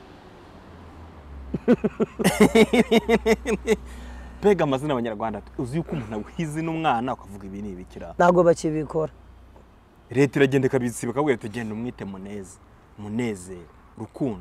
pega amazina abanyarwanda uzi yuko umuntu aguhize n'umwana ukavuga ibi ni ibikira ntago bakibikora leta iragenda kabisiba kabwira tugenda umwite muneze munezero rukundo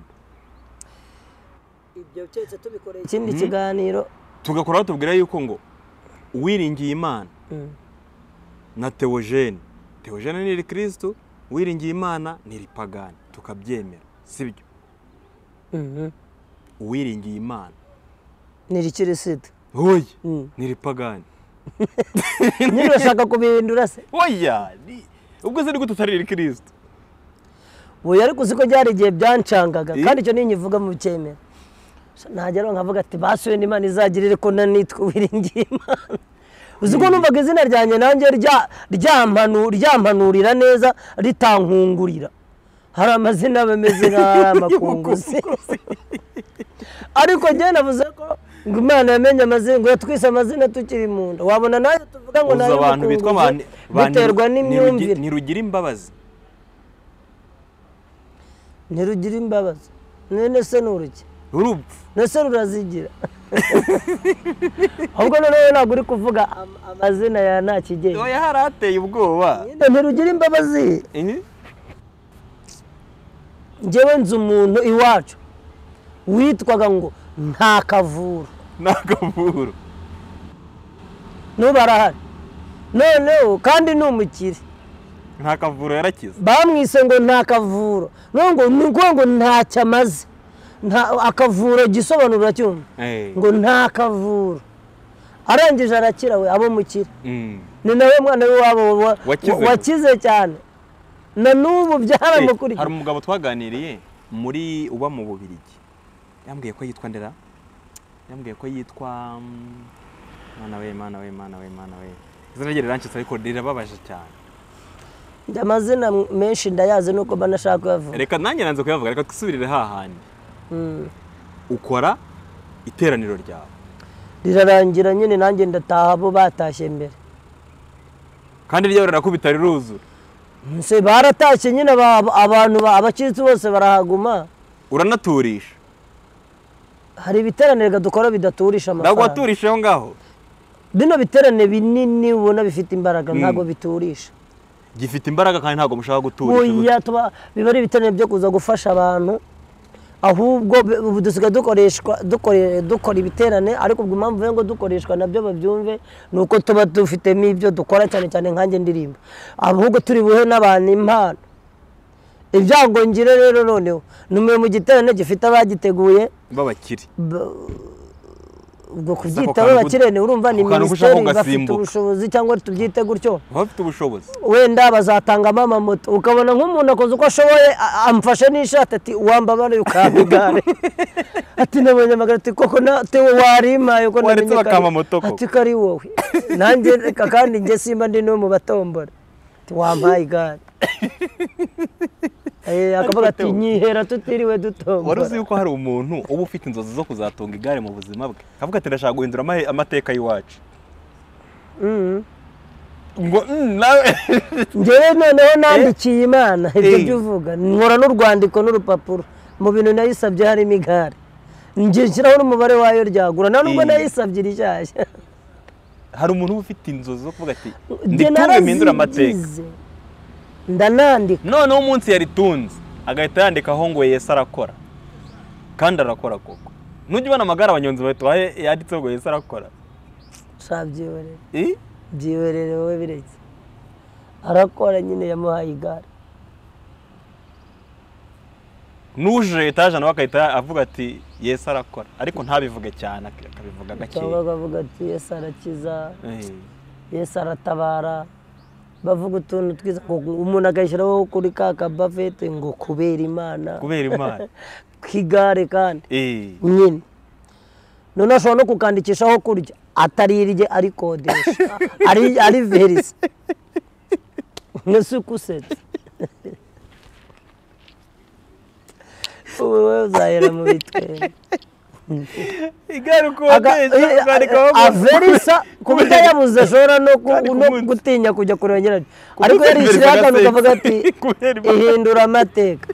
ibyo cyetse tubikoreye ikindi kiganiro tugakora tubwira yuko ngo uwiringiye Imana na Theogene Theogene ni Kristo uwiringiye Imana ni pagani tukabyemera sibyo mhm uwiringiye Imana ni kirisito oya ni pagani niba ushaka kubihindura se oya ubwo se niko tutari Kristo oya ariko siko ryari gihe byancangaga kandi cyo ninyivuga mu cyemera nagera nkavuga ati basuye n'Imana izagirire ko nanitwe wiringiye Imana uziko numvaga izina ryanjye nanjye rya ryampanura ryampanurira neza ritankungurira hari amazina bameze nk'amakunguzi ariko njye navuze ko ngo Imana yamenye amazina ngo yatwise amazina tukiri mu nda wabona nayo tuvuga ngo nayo abantu bitwa abantu biterwa n'imyumvire ntirugira imbabazi ntirugira imbabazi nene se nuruki urupfu nese rurazigira ahubwo noneho ntabwo uri kuvuga amazina ya nta kigenge oya harateye ubwoba ntirugira imbabazi njyewe nzi umuntu iwacu witwaga ngo nta kavuro nta kavuro n'ubu arahari noneho kandi ni umukire nta kavuro yarakize bamwise ngo nta kavuro ngo ni ngo ntacyo amaze akavuro gisobanura cyumva ngo nta kavuro arangije arakira we abo mukire ni nawe mwana w'iwabo wakize cyane na n'ubu byaramukurikiye hari umugabo twaganiriye muri uba mu Bubiligi yambwiye ko yitwa ndera yambwiye ko yitwa mana we mana we mana we mana we izina rye rirancitse ariko rirababaje cyane amazina menshi ndayazi nuko banashaka kuyavuga reka nanjye nanze kuyavuga reka tusubirire hahandi ukora iteraniro ryawe rirarangira nyine nanjye ndataha bo batashye mbere kandi ryo rirakubita riruzura se baratashye nyine abantu abakirisi bose barahaguma uranaturisha hari ibiteraniro dukora bidaturisha amafaranga ntabwo waturisha aho ngaho bino biterane binini ubona bifite imbaraga ntabwo biturisha gifite imbaraga kandi ntabwo mushaka guturisha oya tuba biba ari ibiterane byo kuza gufasha abantu ahubwo dusiga dukoreshwa dukora ibiterane ariko ubwo impamvu ngo dukoreshwa nabyo babyumve nuko tuba dufitemo ibyo dukora cyane cyane nkanjye ndirimba ahubwo turi buhe n'abantu impano ibyango ngire rero noneho numwe mu giterane gifite abagiteguye babakiri ubwo kubyitaho bakirene urumva ni ministeri bafite ubushobozi cyangwa tubyite gutyo bafite ubushobozi wenda bazatangamo amamoto ukabona nk'umuntu akoze uko ashoboye amfashe n'ishati ati wambabare ukambigare ati nabonye amagara ati koko natewe warimaye uko namenye ati kari wowe nanjye kandi njye simba ndi no mu batombora ati wampaye igare eh akavuga ati nyihera tutiriwe dutombora wari uzi yuko hari umuntu uba ufite inzozi zo kuzatunga igare mu buzima bwe akavuga ati ndashaka guhindura amateka y'iwacu ngo nawe njyewe noneho nandikiye Imana ibyo byuvuga nkora n'urwandiko n'urupapuro mu bintu nayisabye harimo igare njye nshyiraho n'umubare wayo ryagura nta nubwo nayisabye rishyashya hari umuntu uba ufite inzozi zo kuvuga ati nditunge mpindura amateka ndanandika noneho umunsi yaritunze agahita yandikaho ngo Yesu arakora kandi arakora koko nujya ubona amagare abanyonzi batwaye yanditseho ngo Yesu arakora shabyiwerere eh byiwerere wowe biretse arakora nyine yamuhaye igare nuje etaje nawe akahita avuga ati Yesu arakora ariko ntabivuge cyane akabivuga gake cyangwa akavuga ati Yesu arakiza Yesu aratabara bavuga utuntu twiza umuntu agashyiraho kuri ka kabafete ngo kubera Imana kubera Imana kwigare kandi eh nyine none ashobora no kukandikishaho kurya atarirye ari kodesha ari ari verisi nsukusetse uwe uzahera mu bitwe igare kodesha ukandikaho averisa kuburyo yabuze ashobora no gutinya kujya kureba nyirayo ariko yarishyiriyeho akantu kavuga ati ihindura amateka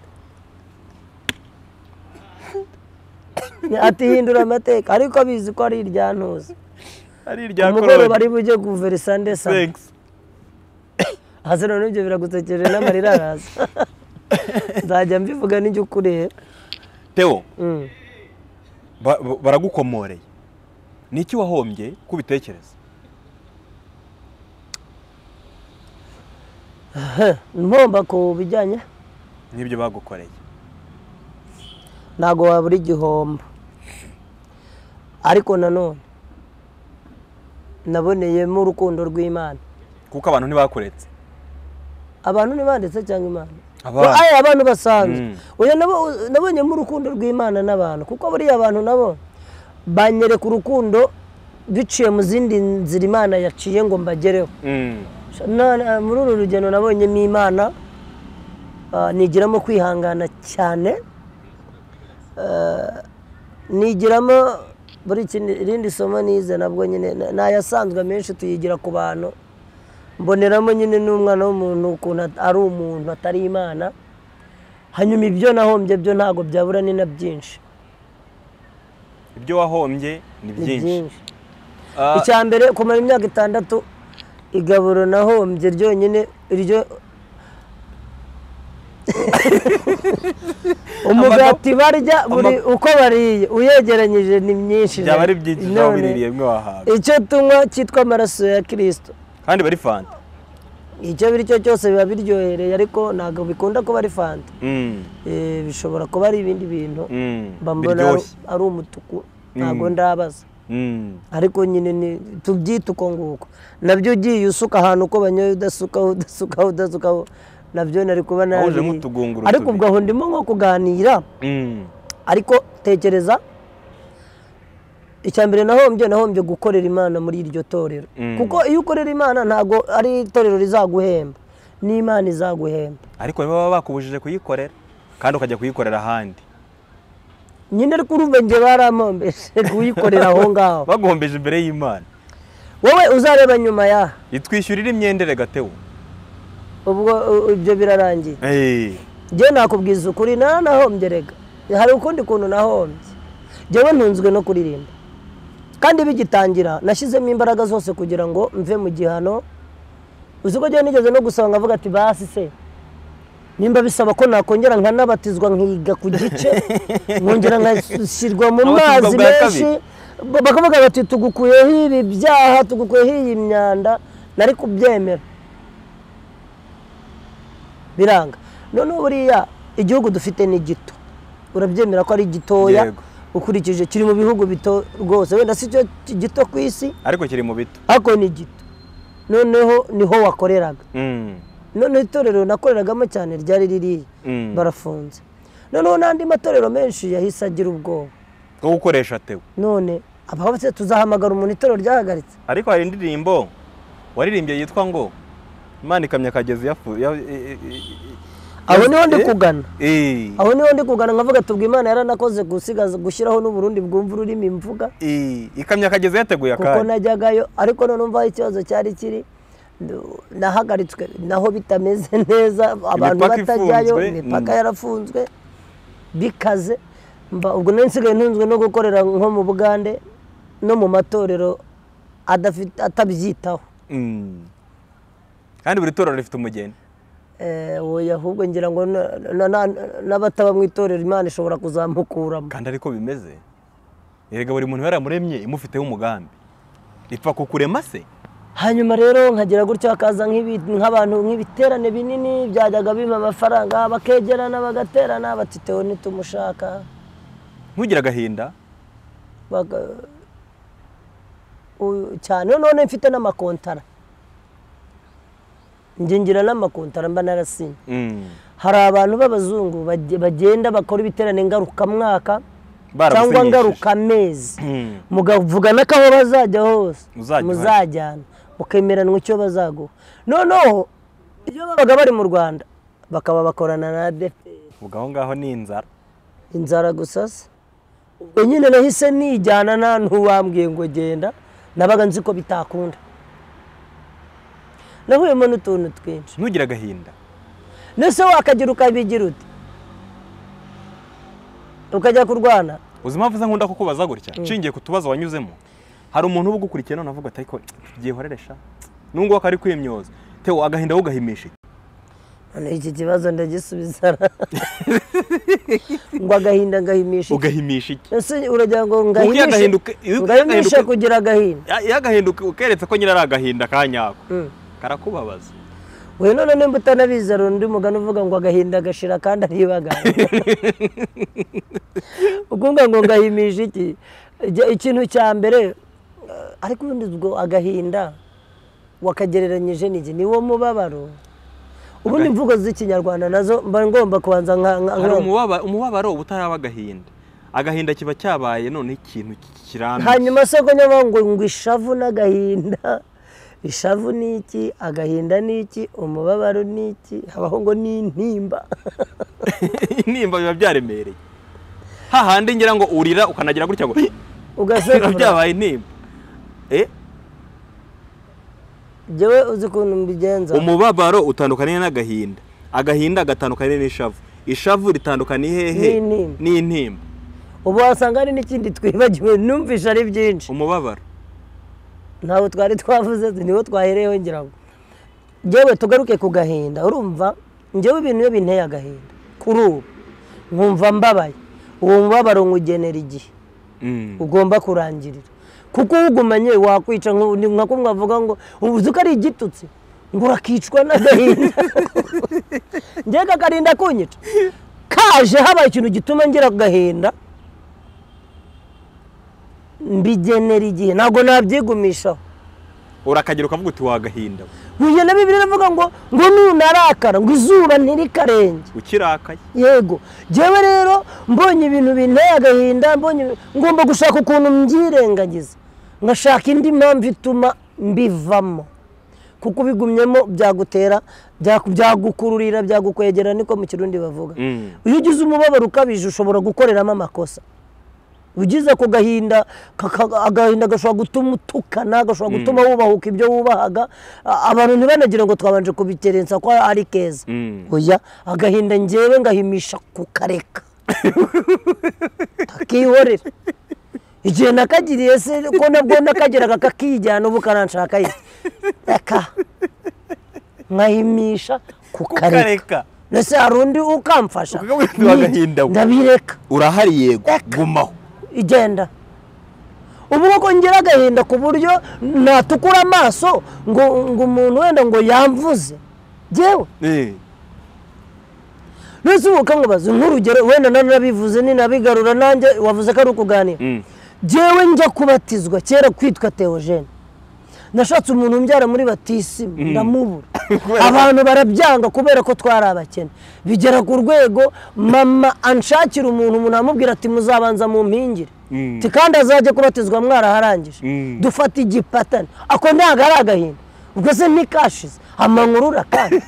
ati hindura amateka ariko abizi ko ari irya ntuzi ari irya korona umugoroba ari bujye kuverisa ndesa hasi none ibyo biragutekereje n'amarira araza nzajya mbivuga n'ijya ukureba Theo baragukomoreye ni iki wahombye kubitekereza mpomba ku bijyanye n'ibyo bagukoreye ntago wabura igihombo ariko nanone naboneyemo urukundo rw'Imana kuko abantu ntibakuretse abantu ntibanditse cyangwa Imana abantu abantu basanzwe oya nabonyemo urukundo rw'Imana n'abantu kuko buriya abantu nabo banyereka urukundo biciye mu zindi nzira Imana yaciye ngo mbagereho muri uru rugendo nabonyemo Imana nigiramo kwihangana cyane nigiramo buri irindi somo nize nabwo nyine nayasanzwe menshi tuyigira ku bantu mboneramo nyine n'umwana w'umuntu ukuntu ari umuntu atari Imana hanyuma ibyo nahombye byo ntago byabura ni na byinshi ibyo wahombye ni byinshi icya mbere kumara imyaka itandatu igaburo nahombye ryonyine iryo umugati barya buri uko bariye uyegeranyije ni myinshi byaba ari byinshi naho biririye mwe wahaga icyo tunywa cyitwa amaraso ya Kristo kandi bari fanta icyo biri cyo cyose biba biryohereye ariko ntago bikunda kuba ari fanta eh bishobora kuba ari ibindi bintu mbambona ari umutuku ntago ndabaza ariko nyine ni tubyita uko nguko nabyo ugiye usuka ahantu uko banyoye udasuka udasuka udasuka nabyo nari kuba naje ariko ubwo aho ndimo nko kuganira ariko tekereza icyambere nahombye nahombye gukorera Imana muri iryo torero kuko iyo ukorera Imana ntago ari itorero rizaguhemba ni Imana izaguhemba ariko baba bakubujije kuyikorera kandi ukajya kuyikorera ahandi nyine ariko urumva nje barampombeje kuyikorera aho ngaho baguhombeje imbere y'Imana wowe uzareba nyuma ya itwishyurira imyendere Gatewo ubwo ibyo birarangiye eh je nakubwiza ukuri na nahombye rega hari ukundi kuntu nahombye jewe ntunzwe no kuririmba kandi bigitangira nashizemo imbaraga zose kugira ngo mve mu gihano uziko je nigeze no gusanga avuga ati basi se nimba bisaba ko nakongera nkanabatizwa nkiga ku gice nkongera nkashyirwa mu mazi menshi bakavuga bati tugukuyeho ibi byaha tugukuyeho iyi myanda nari kubyemera biranga none buriya igihugu dufite ni gito urabyemera ko ari gitoya ukurikije kiri mu bihugu bito rwose wenda si cyo gito ku isi ariko kiri mu bito ako ni gito noneho niho wakoreraga none itorero nakoreragamo cyane ryari riri barafunze noneho n'andi matorero menshi yahise agira ubwoba bwo gukoresha Theo none abahose tuzahamagara umuntu itorero ryahagaritse ariko hari indirimbo waririmbye yitwa ngo Imana ikamya kagezi yafu aho niho ndi kugana eh aho niho ndi kugana nkavuga tubwa Imana yaranakoze gusigaza gushyiraho n'Uburundi bwumva ururimi imvuga eh ikamya kagezi yateguye akandi kuko najyagayo ariko none umva ikibazo cyari kiri nahagaritswe naho bitameze neza abantu batajyayo imipaka yarafunzwe bikaze ubwo nsigaye ntunzwe no gukorera nko mu Bugande no mu matorero adafite atabyitaho kandi buri torero rifite umugeni eh oya ahubwo ngira ngo n'abataba mu itorero Imana ishobora kuzamukuramo kandi ariko bimeze erega buri muntu yaramuremye imufiteho umugambi ipfa kukurema se hanyuma rero nkagira gutyo akaza nk'abantu nk'ibiterane binini byajyaga bima amafaranga bakegerana bagaterana batiteho nitumushaka ntugira agahinda cyane none mfite n'amakontara ngingira n'amakontara mba narasinye hari abantu b'abazungu bagenda bakora ibiterane ngaruka mwaka cyangwa ngaruka mezi mugavugana ko aho bazajya hose muzajyana mukemeranwa icyo bazaguha noneho iyo babaga bari mu Rwanda bakaba bakorana na A D P ubwo aho ngaho ni inzara inzara gusa se ubwo nyine nahise nijyana nta ntuwambwiye ngo genda nabaga nzi ko bitakunda nahuyemo n'utuntu twinshi ntugira agahinda nese wakagira ukabigira ute ukajya kurwana uzi mpamvu nkunda kukubaza gutya nshingiye ku tubazo wanyuzemo hari umuntu uba ugukurikiye none avuga ati ariko byihoreresha nungu akari kwimyoza tewo agahinda ugahimisha none iki kibazo ndagisubiza ngo agahinda ngahimisha ugahimisha iki ese uragira ngo ngahimisha ngahimisha kugira agahinda ya gahinda ukeretse ko nyira ari agahinda kanyako karakubabaza we none nimba utanabiza rundi mugano uvuga ngo agahinda gashira kandi aribagana ukunga ngo ngahimisha iki ikintu cya mbere ariko ubundi ubwo agahinda wakagereranyije n'iki ni wo mubabaro ubundi mvugo z'ikinyarwanda nazo mba ngomba kubanza nka hari umubabaro umubabaro ubutaraba agahinda agahinda kiba cyabaye none ikintu kirambye hanyuma se ko nyaba ngo ngo ishavu n'agahinda ishavu niki agahinda niki umubabaro niki habaho ngo ni intimba intimba biba byaremereye hahandi ngira ngo urira ukanagira gutya ngo ugaseka byabaye intimba eh jewe uzi kuntu mbigenza umubabaro utandukanye n'agahinda agahinda gatandukanye n'ishavu ishavu ritandukanye hehe n'intimba ubu wasanga ari n'ikindi twibagiwe numvisha ari byinshi umubabaro ntawe twari twavuze niho twahereyeho ngira ngo jewe tugaruke ku gahinda urumva ngewe ibintu yo binteye agahinda kuri ubu nkumva mbabaye uwo mubabaro ngugenera igihe ugomba kurangirira kuko ugumanye wakwica nka ko mwavuga ngo ubuze ko ari igitutsi ngo urakicwa n'agahinda ngiye kakarinda kunyica kaje habaye ikintu gituma ngira agahinda mbigenera igihe ntabwo nabyigumishaho urakagira ukavuga uti wagahinda buye na Bibiliya ivuga ngo ngo nunarakara ngo izuba ntirikarenge ukirakaye yego jewe rero mbonye ibintu binteye agahinda mbonye ngomba gushaka ukuntu mbyirengagiza ngashaka indi mpamvu ituma mbivamo kuko bigumyemo byagutera byagukururira byagukwegera niko mu Kirundi bavuga iyo ugize umubabaro ukabije ushobora gukoreramo amakosa ugize ko gahinda agahinda gashobora gutuma utukana gashobora gutuma wubahuka ibyo wubahaga abantu ntibanagira ngo twabanje kubikerensa ko ari keza oya agahinda ngewe ngahimisha kukareka takihorera igihe nakagiriye se ko nabwo nakagiraga kakijyana ubu karanshaka iki reka nkahimisha kukareka nese harundi ukamfasha ndabireka urahari yego gumaho igenda ubu ko ngira agahinda ku buryo natukura amaso ngo ngo umuntu wenda ngo yamvuze jewe eh nese uko nkubaza nk'urugero wenda nanabivuze ni nabigarura nanjye wavuze ko ari ukuganira jewe njya kubatizwa kera kwitwa Theogene nashatse umuntu umbyara muri batisimu ndamubura abantu barabyanga kubera ko twari abakene bigera ku rwego mama anshakira umuntu umuntu amubwira ati muzabanza mu mpingire ti kandi azajya kubatizwa mwaraharangije dufata igipatane ako ntago ari agahinda ubwo se ntikashize amankurura kandi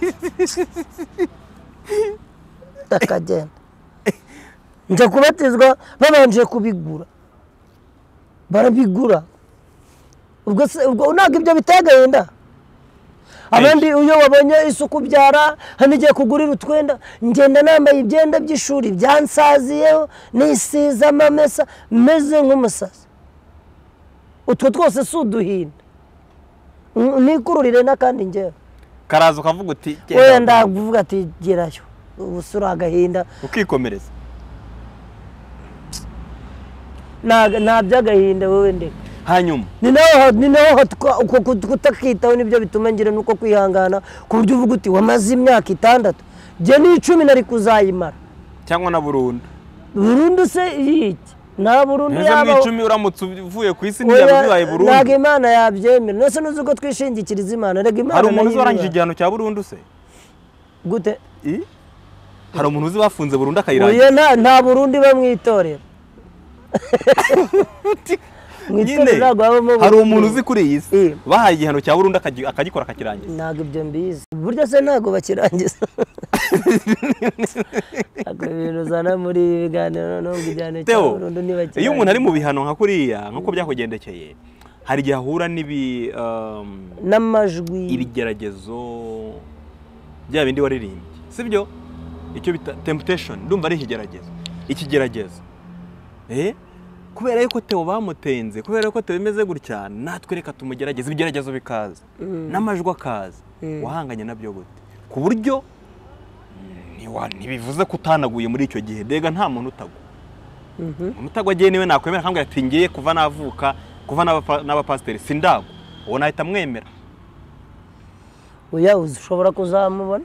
akagenda njya kubatizwa babanje kubigura barabigura ubwo ubwo ntabwo ibyo biteye agahinda abandi iyo wabonye isuku byara hano igiye kugurira utwenda ngenda nambaye ibyenda by'ishuri byansaziyeho nisize amamesa meze nk'umusazi utwo twose si uduhinda nikururire n'akandi ngewe karaza ukavuga uti we ndavuga ati gerayo ubusura agahinda ukikomereza nta by'agahinda wowe ndeka hanyuma ni naho ni naho kutakitaho nibyo bituma ngira nuko kwihangana ku buryo uvuga uti wamaze imyaka itandatu je ni icumi nari kuzayimara cyangwa na burundu burundu se yiki na burundu yaba ni icumi uramutse uvuye ku isi ntiyabibaye burundu ntago Imana yabyemera nose nuzi ko twishingikiriza Imana rega Imana hari umuntu uzarangije igihano cya burundu se gute i hari umuntu uzi bafunze burundu akayirangiza oya nta nta burundu bamwitorera nyine hari umuntu uzi kuri iyi si bahaye igihano cya burundu akagikora akakirangiza ntago ibyo mbizi buryo se ntago bakirangiza ako ibintu zana muri biganiro no ngijyane cya burundu nibakirangiza iyo umuntu ari mu bihano nka kuriya nkuko byakugendekeye hari igihe ahura n'ibi n'amajwi ibigeragezo bya bindi waririmbye sibyo icyo bita temptation ndumva ari ikigeragezo ikigeragezo eh kubera yuko Theo bamutenze kubera yuko Theo bimeze gutya natwe reka tumugerageze ibigeragezo bikaza n'amajwi akaza wahanganye nabyo gute ku buryo ntibivuze ko utanaguye muri icyo gihe dega nta muntu utagwa umutagwa agiye niwe nakwemera kandi ati ngiye kuva navuka kuva n'abapasiteri sindago uwo nahita mwemera oya ushobora kuzamubona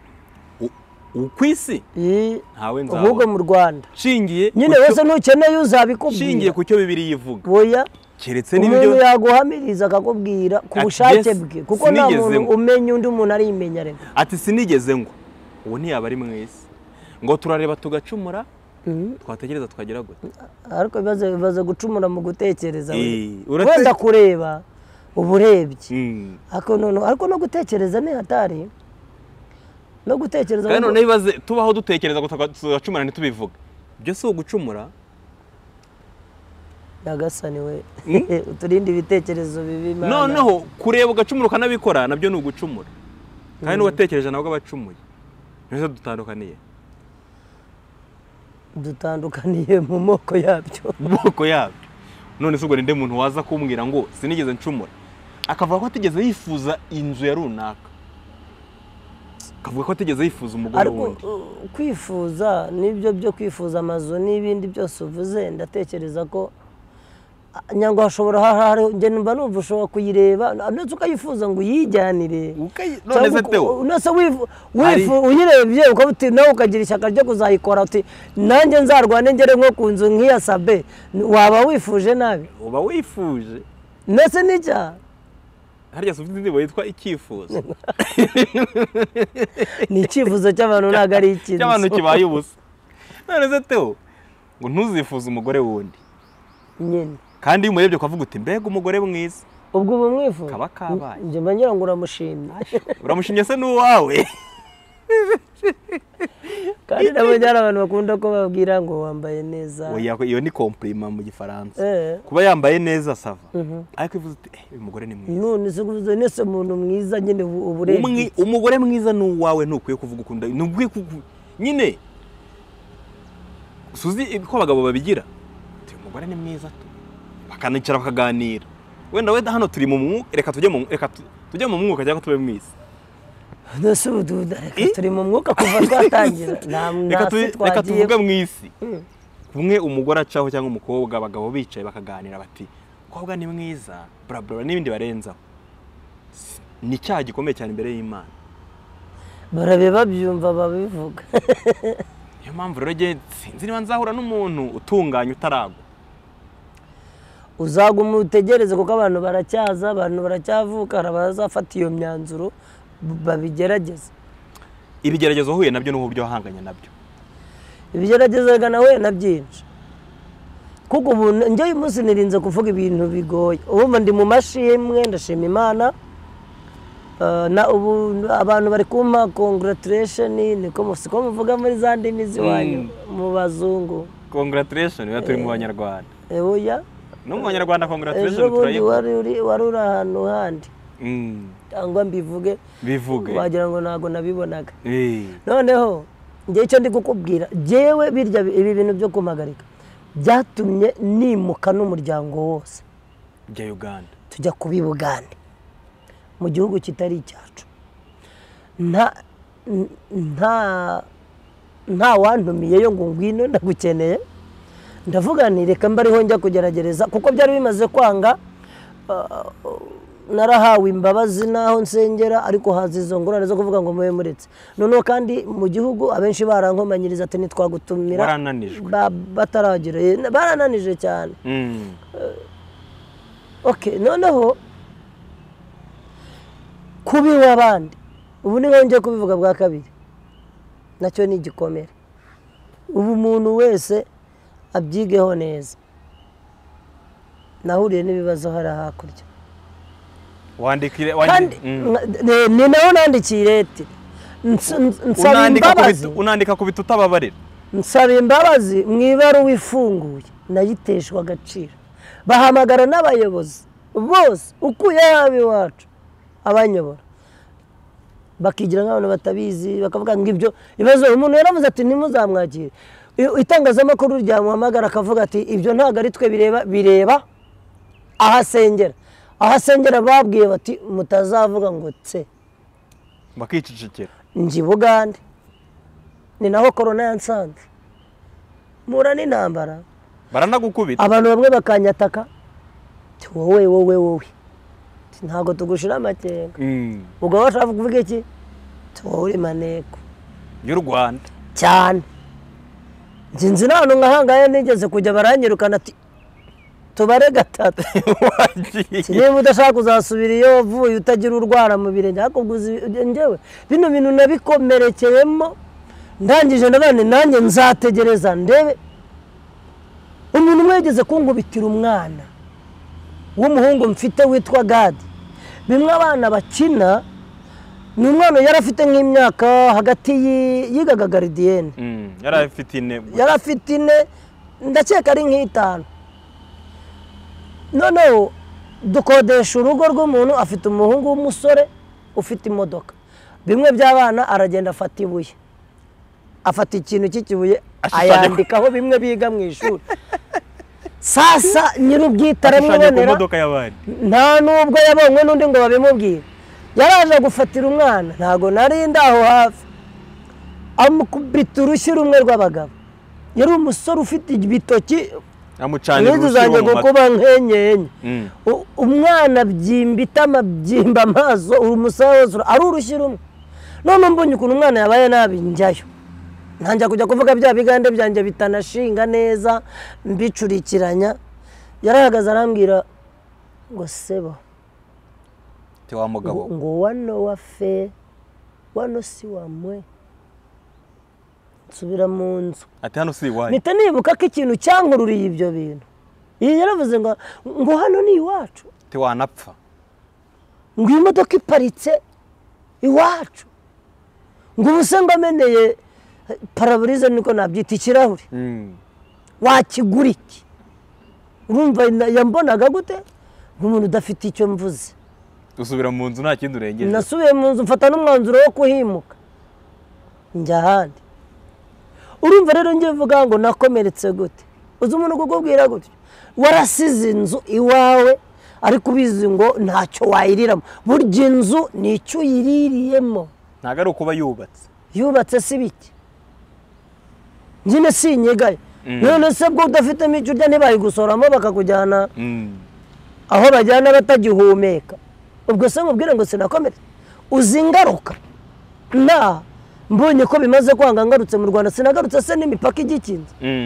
ukwisi ntawe nzawe ubwo mu Rwanda shingiye nyine wese nukeneye uzabikubwira shingiye ku cyo Bibiliya ivuga oya keretse n'ibyo umuntu yaguhamiriza akakubwira ku bushake bwe kuko nta muntu umenya undi umuntu ari imenya rero ati sinigeze ngo uwo ntiyaba ari mwese ngo turareba tugacumura twatekereza tukagira gute ariko bibaze bibaze gucumura mu gutekereza wenda kureba uburebye ariko none ariko no gutekereza ni hatari no gutekereza kandi none bibaze tubaho dutekereza tugacumura ntitubivuga byo si ugucumura Nyagasani we uturinde ibitekerezo bibi Imana noneho kureba ugacumura ukanabikora nabyo ni ugucumura kandi n'uwatekereje nabwo abacumuye nese dutandukaniye dutandukaniye mu moko yabyo mu moko yabyo none se ubwo ninde muntu waza kumbwira ngo sinigeze ncumura akavuga ko atigeze yifuza inzu ya runaka akavuga ko atigeze yifuza umugore wundi kwifuza nibyo byo kwifuza amazu n'ibindi byose uvuze ndatekereza ko nyangwa hashobora hari nge numva numva ushobora kuyireba ndetse ukayifuza ngo uyijyanire none se Theo nose wifu uyirebye ukabuti nawe ukagira ishyaka ryo kuzayikora uti nanjye nzarwane ngere nko ku nzu nk'iya Sabe waba wifuje nabi uba wifuje nese n'icya harya ufite indirimbo yitwa icyifuzo ni icyifuzo cy'abantu ntago ari ikintu cy'abantu kibaye ubusa none se Theo ngo ntuzifuze umugore wundi nyine kandi iyo umurebye ukavuga uti mbega umugore mwiza ubwo ubu mwifuza kaba kabaye njye mba ngira ngo uramushimye uramushimye se n'uwawe kandi nabo hari abantu bakunda ko babwira ngo wambaye neza iyo ni compliment mu gifaransa kuba yambaye neza sava ariko ivuze uti eh uyu mugore ni mwiza none se kuvuze nese umuntu mwiza nyine uburebye umugore mwiza n'uwawe ntukwiye kuvuga ukunda ntukwiye nyine suzi ko abagabo babigira umugore ni mwiza tu bakanicara bakaganira wenda wenda hano turi mu mwuka reka tujye mu reka tujye mu mwuka cyangwa tube mwisi nose ududa reka turi mu mwuka kuva twatangira reka tuvuge mwisi kumwe umugore acaho cyangwa umukobwa abagabo bicaye bakaganira bati umukobwa ni mwiza bla bla n'ibindi barenzaho ni cyaha gikomeye cyane imbere y'Imana barabe babyumva babivuga niyo mpamvu rero nge sinzi niba nzahura n'umuntu utunganye utaragwa uzaguma utegereze kuko abantu baracyaza abantu baracyavuka abazafata iyo myanzuro babigerageza ibigeragezo huye nabyo n'uburyo wahanganye nabyo ibigeragezaga nawe na byinshi kuko ubu njye uyu munsi nirinze kuvuga ibintu bigoye ubu ndi mu mashimwe ndashima Imana na ubu abantu bari kumpa congratulation niko musiko muvuga muri za ndimi ziwanyu mu bazungu congratulation ya turi mu banyarwanda oya no mu banyarwanda congratulation turayivuga wari uri wari uri ahantu handi cyangwa mbivuge bivuge wagira ngo nago nabibonaga noneho ngiye cyo ndi kukubwira jewe birya ibi bintu byo kumagarika byatumye nimuka n'umuryango wose bya Uganda tujya kubi Bugande mu gihugu kitari cyacu nta nta nta wantumiyeyo ngo ngwino ndagukeneye ndavuga nti reka mbariho njya kugeragereza kuko byari bimaze kwanga narahawe imbabazi naho nsengera ariko haza izo ngorane zo kuvuga ngo mube muretse noneho kandi mu gihugu abenshi barankomanyiriza ati ntitwagutumira barananijwe bataragira barananije cyane okay noneho kubiwa abandi ubu ni ngiye kubivuga bwa kabiri nacyo ni igikomere ubu umuntu wese abyigeho neza nahuriye n'ibibazo hari hakurya wandikire kandi ni naho nandikiye leta nsaba imbabazi unandika ku bitu utababarira nsaba imbabazi mu ibaruwa ifunguye nayiteshwa agaciro bahamagara n'abayobozi bose ukuye habi iwacu abanyobora bakigira nk'abantu batabizi bakavuga ngo ibyo ibibazo umuntu yaravuze ati ntimuzamwakire itangazamakuru ryamuhamagara akavuga ati ibyo ntabwo ari twe bireba bireba ahasengera ahasengera babwiye bati mutazavuga ngo tse bakicicikira nji Bugande ni naho corona yansanze mura n'intambara baranagukubita abantu bamwe bakanyataka wowe wowe wowe ntabwo tugushira amakenga ubwo bashaka kuvuga iki wowe maneko y'u Rwanda cyane nzinzi nano nkahangaye nigeze kujya baranyirukana ati tubare gatatu niba udashaka kuzasubira iyo wavuye utagira urwara mu birenge hakuguze njyewe bino bintu nabikomerekeyemo ndangije nabane nanjye nzategereza ndebe umuntu mwegeze kungubitira umwana w'umuhungu mfite witwa Gadi bimwe abana bakina ni umwana yari afite nk'imyaka hagati yigaga garidiyene yari afite ine yari afite ine ndakeka ari nk'itanu noneho dukodesha urugo rw'umuntu afite umuhungu w'umusore ufite imodoka bimwe by'abana aragenda afata ibuye afata ikintu cy'ikibuye ayandikaho bimwe biga mu ishuri sasa nyir'ubwite aramubonera nta nubwo yabonywe n'undi ngo babimubwire yaraje gufatira umwana ntago nari ndaho hafi amukubita urushyi rumwe rw'abagabo yari umusore ufite ibitoki amucanira urushyi ngo kuba nkenyenye umwana byimbita amabyimba amaso umusaza ari urushyi rumwe none mbonye ukuntu umwana yabaye nabi njyayo ntanjya kujya kuvuga bya bigande byanjye bitanashinga neza mbicurikiranya yarahagaze arambwira ngo sebo ti wa mugabo ngo wano wafe wano si wamwe nsubira mu nzu ati hano si iwacu mpita nibuka ko ikintu cyankururiye ibyo bintu iyi yaravuze ngo ngo hano ni iwacu ti wanapfa ngo iyi modoka iparitse iwacu ngo ubuse ngo ameneye paraburize niko nabyita ikirahuri wakigura iki urumva yambonaga gute nk'umuntu udafite icyo mvuze usubira mu nzu nta kindi urengeje nasubiye mu nzu mfata n'umwanzuro wo kuhimuka njya ahandi urumva rero ngiye mvuga ngo nakomeretse gute uzi umuntu kukubwira gutyo warasize inzu iwawe ariko ubizi ngo ntacyo wayiriramo burya inzu ni icyo uyiririyemo ntabwo ari ukuba yubatse yubatse si bike nyine si inyegaye none se bwo udafitemo icyo urya ntibayigusoramo bakakujyana aho bajyana batagihumeka ubwo se mubwire ngo sinakomeretse uzi ingaruka nta mbonye ko bimaze kwanga ngarutse mu Rwanda sinagarutse se n'imipaka igikinze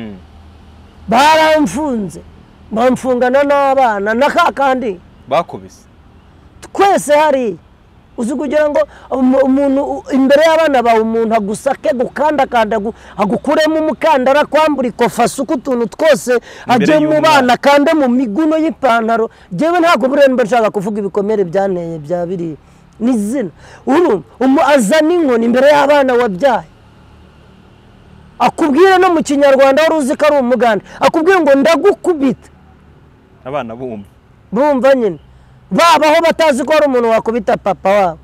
baramfunze bamfungana n'abana na kakandi bakubise twese hari uzi kugira ngo umuntu imbere y'abana bawe umuntu agusake gukandakanda agukuremo umukandara kwambura ikofa suku utuntu twose ajye mu bana kande mu miguno y'ipantaro jewe ntabwo buremba nshaka kuvuga ibikomere byanteye bya biri nizina uru azana inkoni imbere y'abana wabyaye akubwire no mu kinyarwanda wari uzi ko ari umuganda akubwire ngo ndagukubita abana bumva bumva nyine babaho batazi ko ari umuntu wakubita papa wabo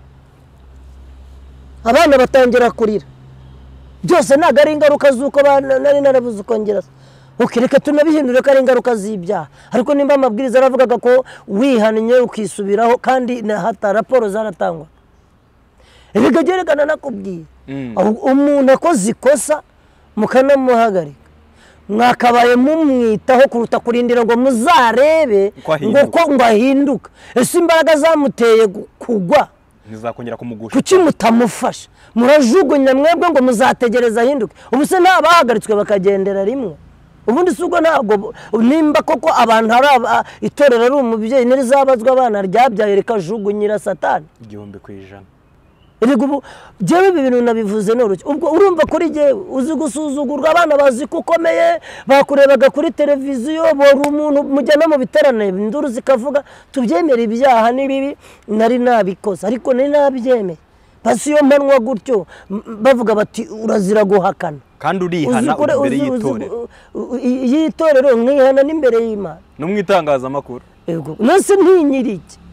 abana batangira kurira byose ntabwo ari ingaruka z'uko nari narabuze uko ngira reka tunabihindure ko ari ingaruka z'ibyaha ariko nimba amabwiriza aravugaga ko wihannye ukisubiraho kandi hata raporo zaratangwa erega gerekana nakubwiye umuntu akoze ikosa mukanamuhagarika mwakabaye mumwitaho kuruta kurindira ngo muzarebe ngo ko ngo ahinduka ese imbaraga zamuteye kugwa ntizakongera kumugusha kuki mutamufasha murajugunya mwebwe ngo muzategereza ahinduke ubu se nta bahagaritswe bakagendera rimwe ubundi sugo ntabwo nimba koko abantu hari itorero ari umubyeyi n'irizabazwa abana ryabyaye rikajugunyira satani igihumbi ku ijana erega ubu jewe ibi bintu nabivuze n'uruki ubwo urumva kuri jewe uzi gusuzugurwa abana bazi ko ukomeye bakurebaga kuri televiziyo bora umuntu mujyana mu biterane induru zikavuga tubyemera ibyaha n'ibibi nari nabikoze ariko nari nabyemeye basi yo mpanwa gutyo bavuga bati urazira guhakana kandi urihana imbere y'itorero y'itorero nkihana n'imbere y'Imana no mwitangazamakuru ego nase ntinyiriki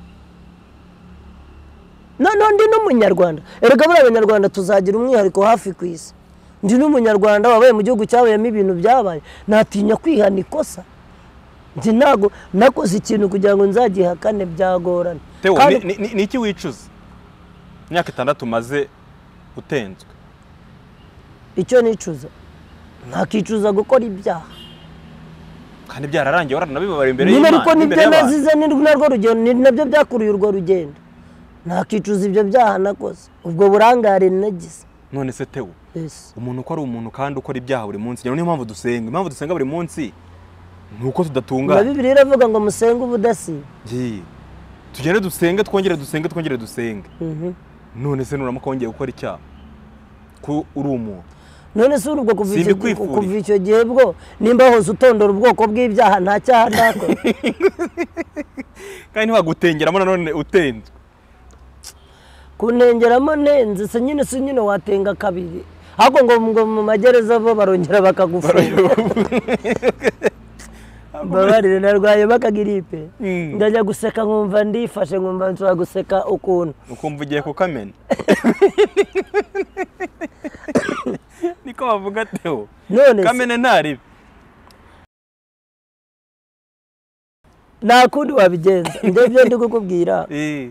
no no ndi n'umunyarwanda erega buri abanyarwanda tuzagira umwihariko hafi ku isi ndi n'umunyarwanda wabaye mu gihugu cyabayemo ibintu byabaye natinya kwihana ikosa ndi nago nakoze ikintu kugira ngo nzagihakane byagorana ni iki wicuza imyaka itandatu maze utenzwe icyo nicuza ntakicuza gukora ibyaha kandi byararangiye waranabibabara imbere y'Imana ariko nibyo nazize narwo rugendo nabyo byakuruye urwo rugendo ntakicuza ibyo byaha nakoze ubwo burangare nagize none se Theo umuntu uko ari umuntu kandi ukora ibyaha buri munsi niyo mpamvu dusenga impamvu dusenga buri munsi nuko tudatunga na Bibiliya iravuga ngo musenge ubudasiba tugende dusenge twongere dusenge twongere dusenge none se nurama kongeye gukora icyaha ko uri umuntu none se urubwo kuva icyo gihe bwo nimba hose utondora ubwoko bw'ibyaha nta cyaha ndakora kandi ntiwagutengeramo nanone utenzwe kunengeramo nenze se nyine se nyine watenga kabiri ahubwo ngo ngo mu magereza bo barongera bakagufunga babarire narwaye bakagiripe ndajya guseka nkumva ndifashe nkumva nshobora guseka ukuntu ukumva ugiye kukamena niko bavuga Theo kamene ntaribe nta kundi wabigenza ndebye ndi kukubwira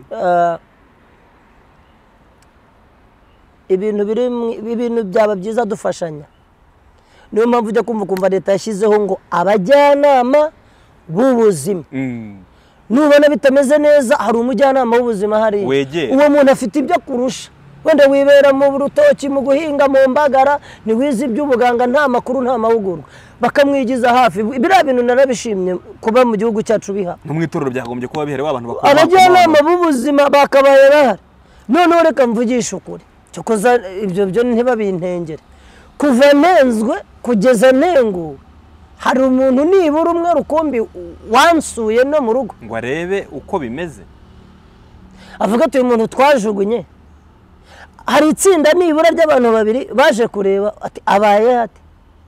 ibintu biri ibintu byaba byiza dufashanya niyo mpamvu ujya kumva kumva leta yashyizeho ngo abajyanama b'ubuzima nubona bitameze neza hari umujyanama w'ubuzima hari uwo muntu afite ibyo kurusha wenda wibera mu rutoki mu guhinga mu mbagara ni wize iby'ubuganga nta makuru nta mahugurwa bakamwigiza hafi biriya bintu narabishimye kuba mu gihugu cyacu biha no mu itorero byagombye kuba biherewe abantu bakora abajyanama b'ubuzima bakabaye bahari noneho reka mvugisha ukuri cyokoza ibyo byo ntibabintengere kuva nenzwe kugeza nengu hari umuntu nibura umwe rukumbi wansuye no mu rugo ngo arebe uko bimeze avuga ati uyu muntu twajugunye hari itsinda nibura ry'abantu babiri baje kureba ati abaye ati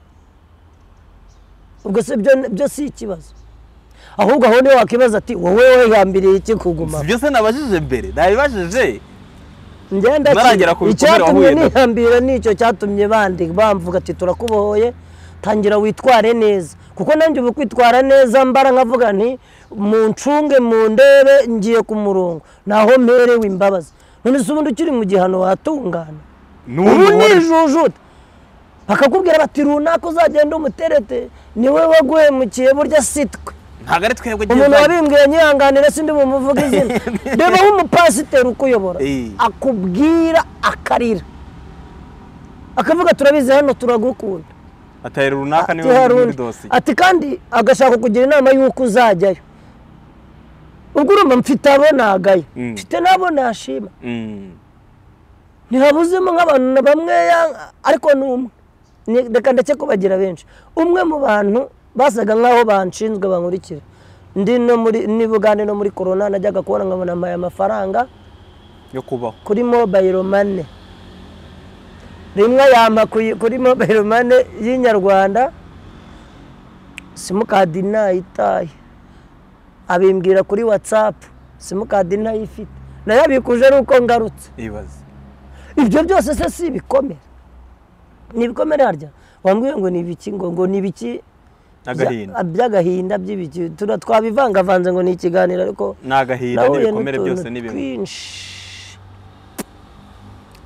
ubwo se byo si ikibazo ahubwo aho niwe wakibaza ati wowe wihambiriye iki kuguma ibyo se nabajije mbere nabibajije ngenda icyatumye nihambira nicyo cyatumye bandi bamvuga ati turakubohoye tangira witware neza kuko nanjye ubu kwitwara neza mbara nkavuga nti mu ncunge mu ndebe ngiye ku murongo naho mperewe imbabazi none se ubundi ukiri mu gihano watungana ubu nijujuta bakakubwira bati runaka uzagenda umuterete niwe waguhemukiye burya sitwe ntago ari twebwe umuntu wabimbwiye nyihanganire sindi bumuvuga izina reba nk'umupasiteri ukuyobora akubwira akarira akavuga turabizi hano turagukunda atari runaka niwe muri dosi ati kandi agashaka kugira inama y'uko uzajyayo ubwo urumva mfite abo nagayo mfite nabo nashima ntihabuzemo nk'abantu bamwe ariko n'umwe reka ndetse ko bagira benshi umwe mu bantu basaga nkaho banshinzwe bankurikira ndi no muri nibugane no muri corona najyaga kubona nkabona amaye amafaranga yo kubaho kuri mobile money rimwe yampa kuri mobile money y'inyarwanda simukadi nayitaye abimbwira kuri WhatsApp simukadi nayifite nayabikuje nuko ngarutse ibaze ibyo byose se si bikomera ni bikomera harya wambwiye ngo ni ibiki ngo ngo ni ibiki nagahinda byagahinda by'ibiki tura twabivanga vanze ngo ni ikiganiro ariko nagahinda n'ibikomere byose n'ibintu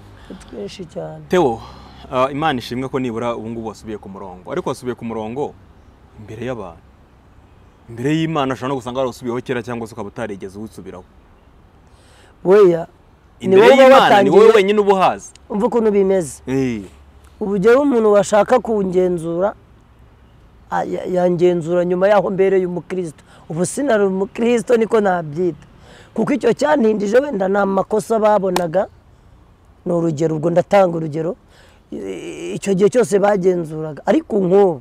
menshi cyane. Theo, uh, Imana ishimwe ko nibura ubu ngubu wasubiye ku murongo, ariko wasubiye ku murongo imbere y'abantu, imbere y'Imana ashobora no gusanga warasubiyeho kera cyangwa se ukaba utarigeze usubiraho. Weya imbere y'Imana ni wowe wenyine ubuhaza. Umva ukuntu bimeze. Eh. Ubugero umuntu washaka kungenzura yangenzura nyuma yaho mbere y'umukristo. Ubu sinari umukristo niko nabyita. Kuko icyo cyantindije wenda nta makosa babonaga. No urugero ubwo ndatanga urugero. Icyo gihe cyose bagenzuraga ariko nk'ubu.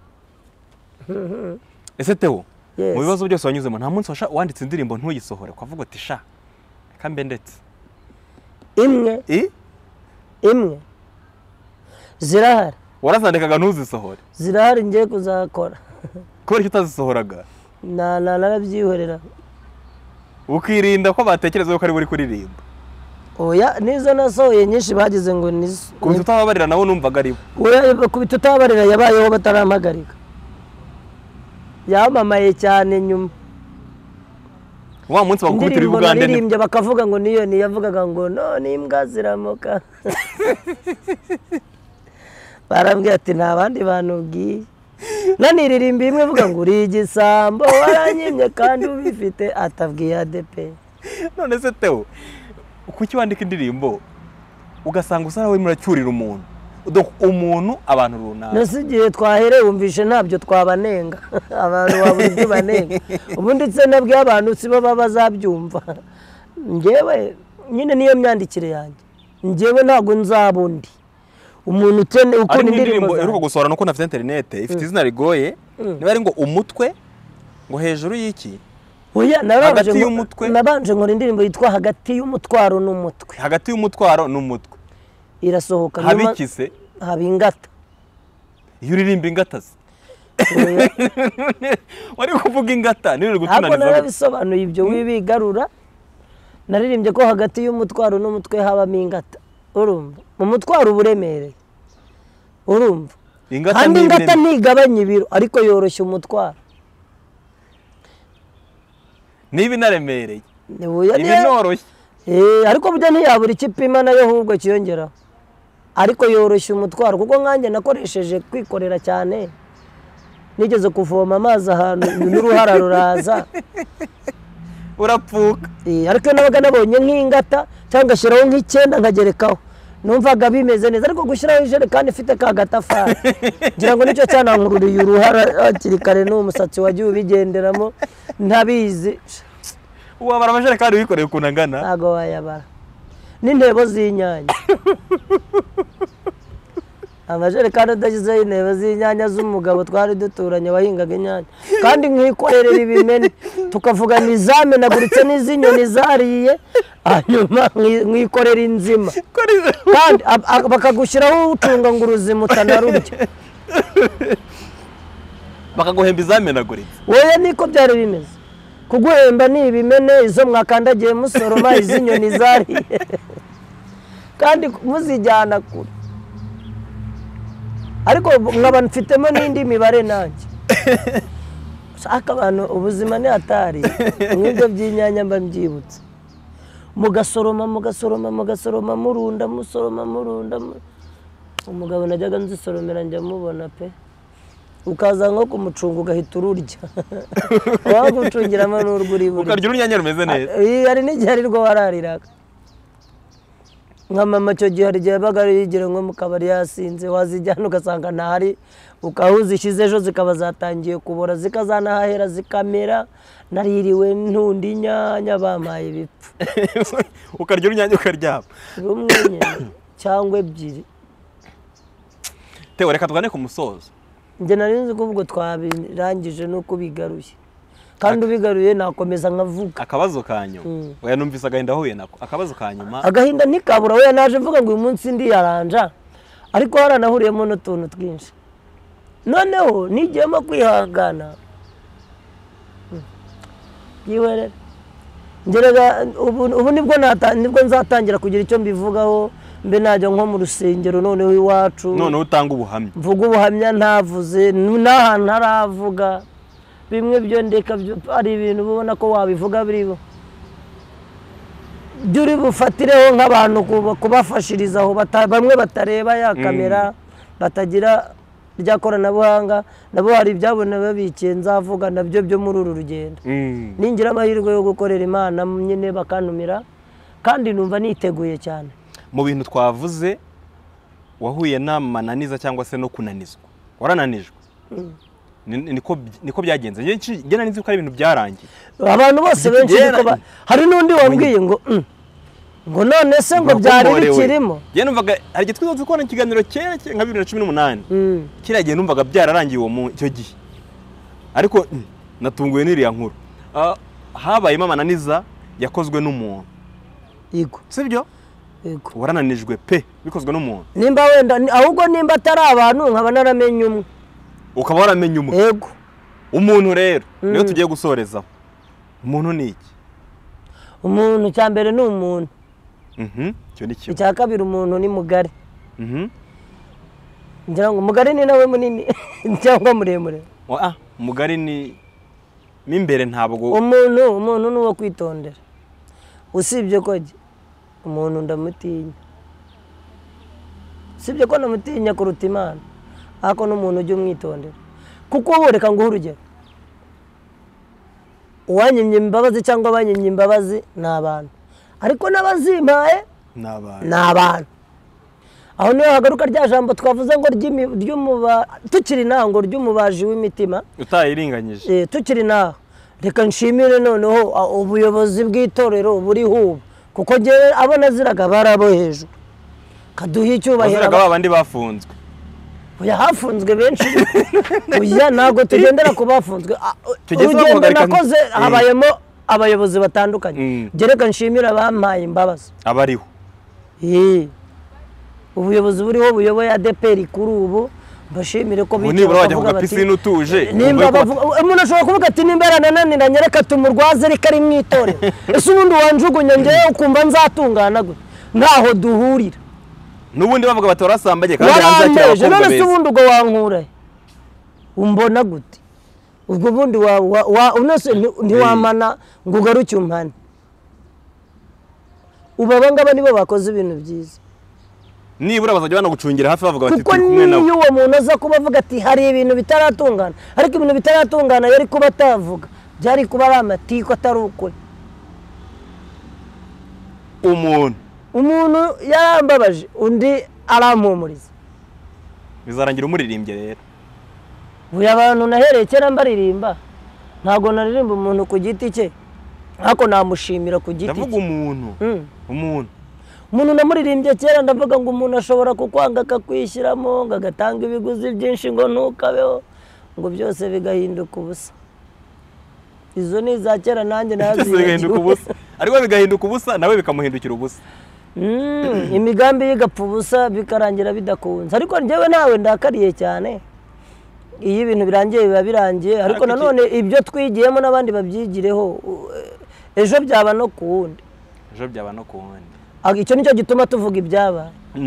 Ese Theo, yes. Mu bibazo byose wanyuzemo nta munsi wanditse indirimbo ntuyisohore kwavuga ati sha kambe ndetse. Imwe eh imwe zirahari. Warazandikaga ntuzisohore? Zirahari ngiye kuzakora. Kubera icyo utazisohoraga? Na na narabyihorera. Ukirinda ko batekereza ko ari buri kuririmba. Oya nizo nasohoye nyinshi bagize ngo nizo. Kubita utababarira nawo numvaga ari bo. Oya kubita utababarira yabayeho bataramagarika. Yamamaye cyane nyuma. Wa munsi bakubitira Uganda ne bakavuga ngo niyo ni yavugaga ngo none imbwa ziramuka. Barambwira ati nta bandi bantu bwiye. Naniririmba imwe vuga ngo uri igisambo waranyimye kandi ubifite atabwiye A D P. None se Theo, kuki wandika indirimbo ugasanga usara we muracyurira umuntu? Donc umuntu abantu runaka. Nasigiye twahere wumvishe ntabyo twabanenga. Abantu baburi byo banenga. Ubundi tse nabwiye abantu sibo babazabyumva. Ngewe nyine niyo myandikire yanjye. Ngewe ntago nzabundi. Umuntu utene uko indirimbo iruko gusohora no ko nafite internet ifite izina rigoye niba ari ngo umutwe ngo hejuru y'iki. Oya narabanje y'umutwe nabanje ngo indirimbo yitwa hagati y'umutwaro n'umutwe. Hagati y'umutwaro n'umutwe irasohoka nyuma habikise habingata. Iyo uririmba ingata se wari kuvuga ingata ni uri gutunaniza. Ako narabisobanuye ibyo wibigarura. Naririmbye ko hagati y'umutwaro n'umutwe habamo ingata. Urumva mu mutwaro uburemere. Urumva kandi ingata ntigabanya ibiro ariko yoroshye umutwaro. Niba inaremereye ibi noroshye eh ariko burya ntiyabura ikipima nayo ahubwo kiyongera ariko yoroshye umutwaro kuko nkanjye nakoresheje kwikorera cyane. Nigeze kuvoma amazi ahantu n'uruhara ruraza urapfuka. Eh ariko nabaga nabonye nk'ingata cyangwa shiraho nk'icyenda nkagerekaho numvaga bimeze neza ariko gushiraho ijerekani ifite ka gatafari ngira ngo nicyo cyana nkururiye uruhara akirikare n'umusatsi wagiye ubigenderamo ntabizi. Wabara amajerekani wikoreye kunangana ntago wayabara n'intebo z'inyanya. Amajerekani adagize intebo z'inyanya z'umugabo twari duturanye wahingaga inyanya kandi nkikorerera ibimene tukavuga nizamenaguritse n'izinyoni zariye hanyuma nkikorera inzima kandi bakagushiraho ucunga ngo uruzima utanarurya bakaguhemba izamenaguritse. Wowe niko byari bimeze kuguhemba ni ibimene izo mwakandagiye musoroma izinyoni zariye kandi muzijyana kure ariko nkaba mfitemo n'indi mibare nanjye. Shaka abantu ubuzima ni atari nk'ibyo by'inyanya mba mbyibutse. Mugasoroma mugasoroma mugasoroma murunda musoroma murunda. Umugabo najyaga nzisoromera njya mubona pe. Ukaza nko kumucunga ugahita ururya. Wagucungiramo n'urwuri buri. Ukarya urunyanya rumeze neza. Eh ari n'igihe ari rwo warariraga. Nka mama cyo gihe rye bagari yigira nko mu kabari yasinze wazijyana ugasanga ntari ukahuzishize ejo zikaba zatangiye kubora zikazanahahera zikamera naririwe ntundi nyanya bamaye bipfu. Ukarya urunyanya ukaryama rumwe nyine cyangwa ebyiri. Theo reka tugane ku musozo. Nje narinzi kuvuga twabirangije nuko bigaruye kandi ubigaruye nakomeza nkavuga. Akabazo kanyuma oya numvise agahinda huye nako. Akabazo kanyuma agahinda nikabura oya naje mvuga ngo uyu munsi ndi yaranja ariko haranahuriyemo n'utuntu twinshi noneho nigiyemo kwihangana. Yiwerera ngeraga ubu nibwo nibwo nzatangira kugira icyo mbivugaho mbe najya nko mu rusengero noneho iwacu none utanga ubuhamya mvuga ubuhamya ntavuze n'ahantu haravuga bimwe byo ndeka ari ibintu ubona ko wabivuga biribo byuri bufatireho nk'abantu kubafashirizaho bamwe batareba ya kamera batagira rya koranabuhanga nabo hari ibyabona babikiye nzavuga nabyo byo muri uru rugendo ningira amahirwe yo gukorera Imana nyine bakantumira kandi numva niteguye cyane. Mu bintu twavuze wahuye n'amananiza cyangwa se no kunanizwa warananijwe niko niko byagenze njye nanizi ko ari ibintu byarangiye abantu bose benshi niko hari n'undi wambwiye ngo ngo none se ngo byari bikirimo je numvaga hari gihe twizo tukora ikiganiro kera nka bibiri na cumi n'umunani kiragiye numvaga byararangiye uwo mu cyo gihe ariko natunguye n'iriya nkuru habaye amananiza yakozwe n'umuntu yego sibyo yego warananijwe pe bikozwe n'umuntu nimba wenda ahubwo nimba atari abantu nkaba naramenye umwe ukaba waramenye umwe yego umuntu rero niyo tugiye gusoreza umuntu ni iki umuntu cyambere ni umuntu mhm cyo ni cyo icya kabiri umuntu ni mugari mhm ngira ngo mugari ni nawe munini cyangwa muremure ah mugari ni mimbere ntabwo umuntu umuntu nuwo kwitondera usibye ko umuntu ndamutinya sibye ko namutinya kuruta Imana ako n'umuntu ujye umwitondera kuko woreka ngo urugero uwanyimye imbabazi cyangwa abanyimye imbabazi n'abantu ariko nabazimpaye n'abantu n'abantu aho niyo hagaruka rya jambo twavuze ngo ry'umuba tukiri nango ry'umubaji w'imitima utayiringanyije eh tukiri naho reka nshimire noneho ubuyobozi bw'itorero buri hubu kuko je abona ziraga barabo hejuru kaduha icyubahira abandi bafunzwe oya hafunzwe benshi oya nago tugendera ku bafunzwe urugendo nakoze habayemo abayobozi batandukanye gereka nshimira abampaye imbabazi abariho eh ubuyobozi buriho buyoboye A D P R kuri ubu bashimire ko bicara bavuga bati pisine utuje nimba umuntu ashobora kuvuga ati nimba yarananiranye reka tumurwaze reka ari mwitore ese ubundi wanjugunya ngewe ukumva nzatungana gute ntaho duhurira nubundi bavuga bati warasambaye kandi hanze cyangwa none se ubundi ugo wankura umbona gute ubwo bundi wa unose ntiwamana ngo ugaruke umpane ubabanga nibo bakoze ibintu byiza nibura bazajya banagucungira hafi bavuga bati kumwe nawe kuko uwo muntu aza kuba avuga ati hari ibintu bitaratungana ariko ibintu bitaratungana yari kuba atavuga byari kuba ari amatiko atari ukuri umuntu umuntu yarambabaje undi arampumuriza bizarangira umuririmbye rero uyu abantu nahereye kera mbaririmba ntago naririmba umuntu ku giti cye ariko namushimira ku giti cye ndavuga umuntu umuntu umuntu namuririmbye kera ndavuga ngo umuntu ashobora kukwanga akakwishyiramo ngo agatanga ibiguzi byinshi ngo ntukabeho ngo byose bigahinduka ubusa izo ni za kera nanjye nazihinduka ubusa ariko bigahinduka ubusa nawe bikamuhindukira ubusa imigambi y'igapfa ubusa bikarangira bidakunze ariko njyewe nawe ndakariye cyane iyo ibintu birangiye biba birangiye ariko nanone ibyo twigiyemo n'abandi babyigireho ejo byaba no ku wundi ejo byaba no ku wundi icyo nicyo gituma tuvuga ibyaba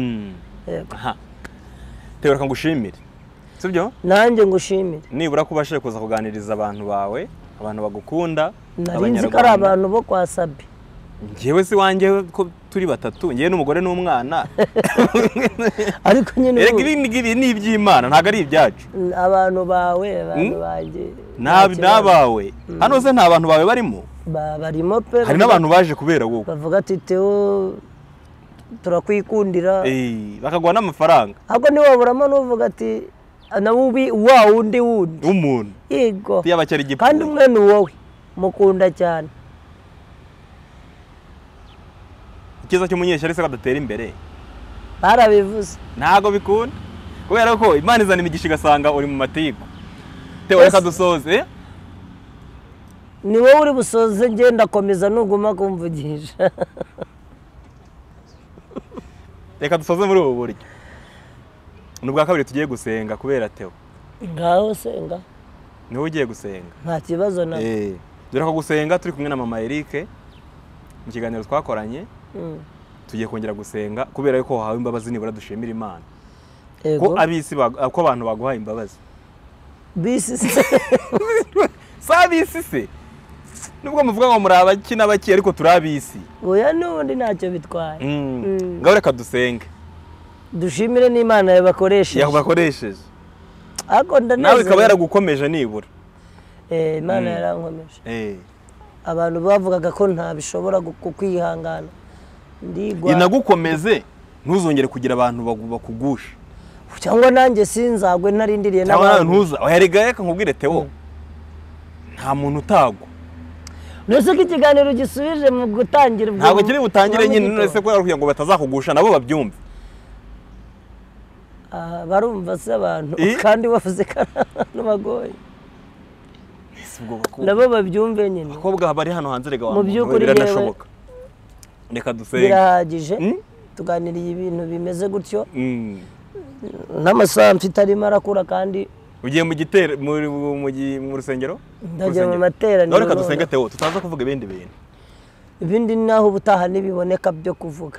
tewe ngushimire sibyo nanjye ngushimire nibura kubashije kuza kuganiriza abantu bawe abantu bagukunda narinzi ko ari abantu bo kwa Sabi ngewe si wanjye ko turi batatu ngewe n'umugore n'umwana ariko nyine erega ibi ni iby'Imana ntago ari ibyacu abantu bawe abantu baje n'abawe hano se nta bantu bawe barimo barimo pe hari n'abantu baje kubera wowe bavuga ati Theo turakwikundira eh bakagwa n'amafaranga ahubwo ni waburamo n'uvuga ati na wubi wa wundi wundi umuntu yego yabacyari igipu kandi umwe ni wowe mukunda cyane ikiza cy'umunyeshyari se kadatera imbere barabivuze ntago bikunda kubera ko Imana izana imigisha igasanga uri mu matigo Theo reka dusoze ni wowe uri busoze ngenda komeza nuguma kumvugisha reka dusoze muri ubu buryo nubwa kabiri tugiye gusenga kubera Theo ngaho senga niwe ugiye gusenga nta kibazo na eh dore ko gusenga turi kumwe na mama Eric mu kiganiro twakoranye tugiye kongera gusenga kubera yuko hawe imbabazi nibura dushimira Imana ko abisi ko abantu baguhaye imbabazi bisi sabisi se nubwo muvuga ngo muri abaki n'abaki ariko turabisi oya nundi ntacyo bitwaye ngaho reka dusenge dushimire n'Imana yabakoresheje yabakoresheje ako ndaneze nawe ikaba yaragukomeje nibura eh Imana yarankomeje eh abantu bavugaga ko nta bishobora kwihangana ndigwa inagukomeze ntuzongere kugira abantu bakugusha cyangwa nanjye sinzagwe narindiriye n'abantu ntuza oyarigaye kankubwire Theo nta muntu utagwa nose ko ikiganiro gisubije mu gutangira ubwo ntabwo kiri butangire nyine nose ko yarukuye ngo batazakugusha nabo babyumve ah barumva se abantu kandi bavuze kana bagoye nabo babyumve nyine akobwa bari hano hanze rega mu byukuri biranashoboka reka dusenge birahagije tuganiriye ibintu bimeze gutyo n'amasaha mfite arimo arakura kandi ugiye mu gitero mu rusengero ndagiye mu materaniro reka dusenge Theo tutaza kuvuga ibindi bintu ibindi naho ubutaha nibiboneka byo kuvuga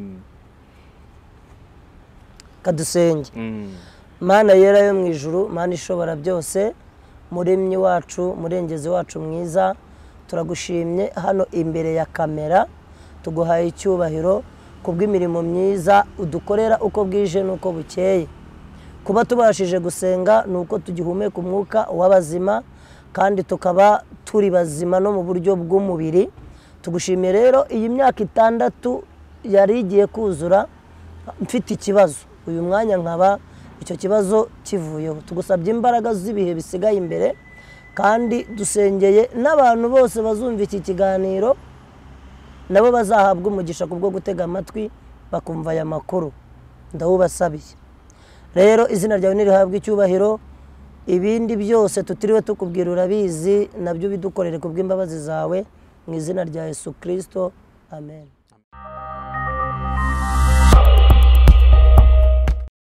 kadusenge Mana yera yo mu ijuru Mana ishobora byose muremyi wacu murengezi wacu mwiza turagushimye hano imbere ya kamera tuguhaye icyubahiro kubw'imirimo myiza udukorera uko bwije nuko bukeye kuba tubashije gusenga nuko tugihumeka umwuka w'abazima kandi tukaba turi bazima no mu buryo bw'umubiri tugushimiye rero iyi myaka itandatu yari igiye kuzura mfite ikibazo uyu mwanya nkaba icyo kibazo kivuyeho tugusabye imbaraga z'ibihe bisigaye imbere kandi dusengeye n'abantu bose bazumva iki kiganiro nabo bazahabwa umugisha kubwo gutega amatwi bakumva aya makuru ndawubasabiye rero izina ryawe nirihabwe icyubahiro ibindi byose tutiriwe tukubwira urabizi nabyo bidukorere kubw'imbabazi zawe mu izina rya Yesu Kristo amen.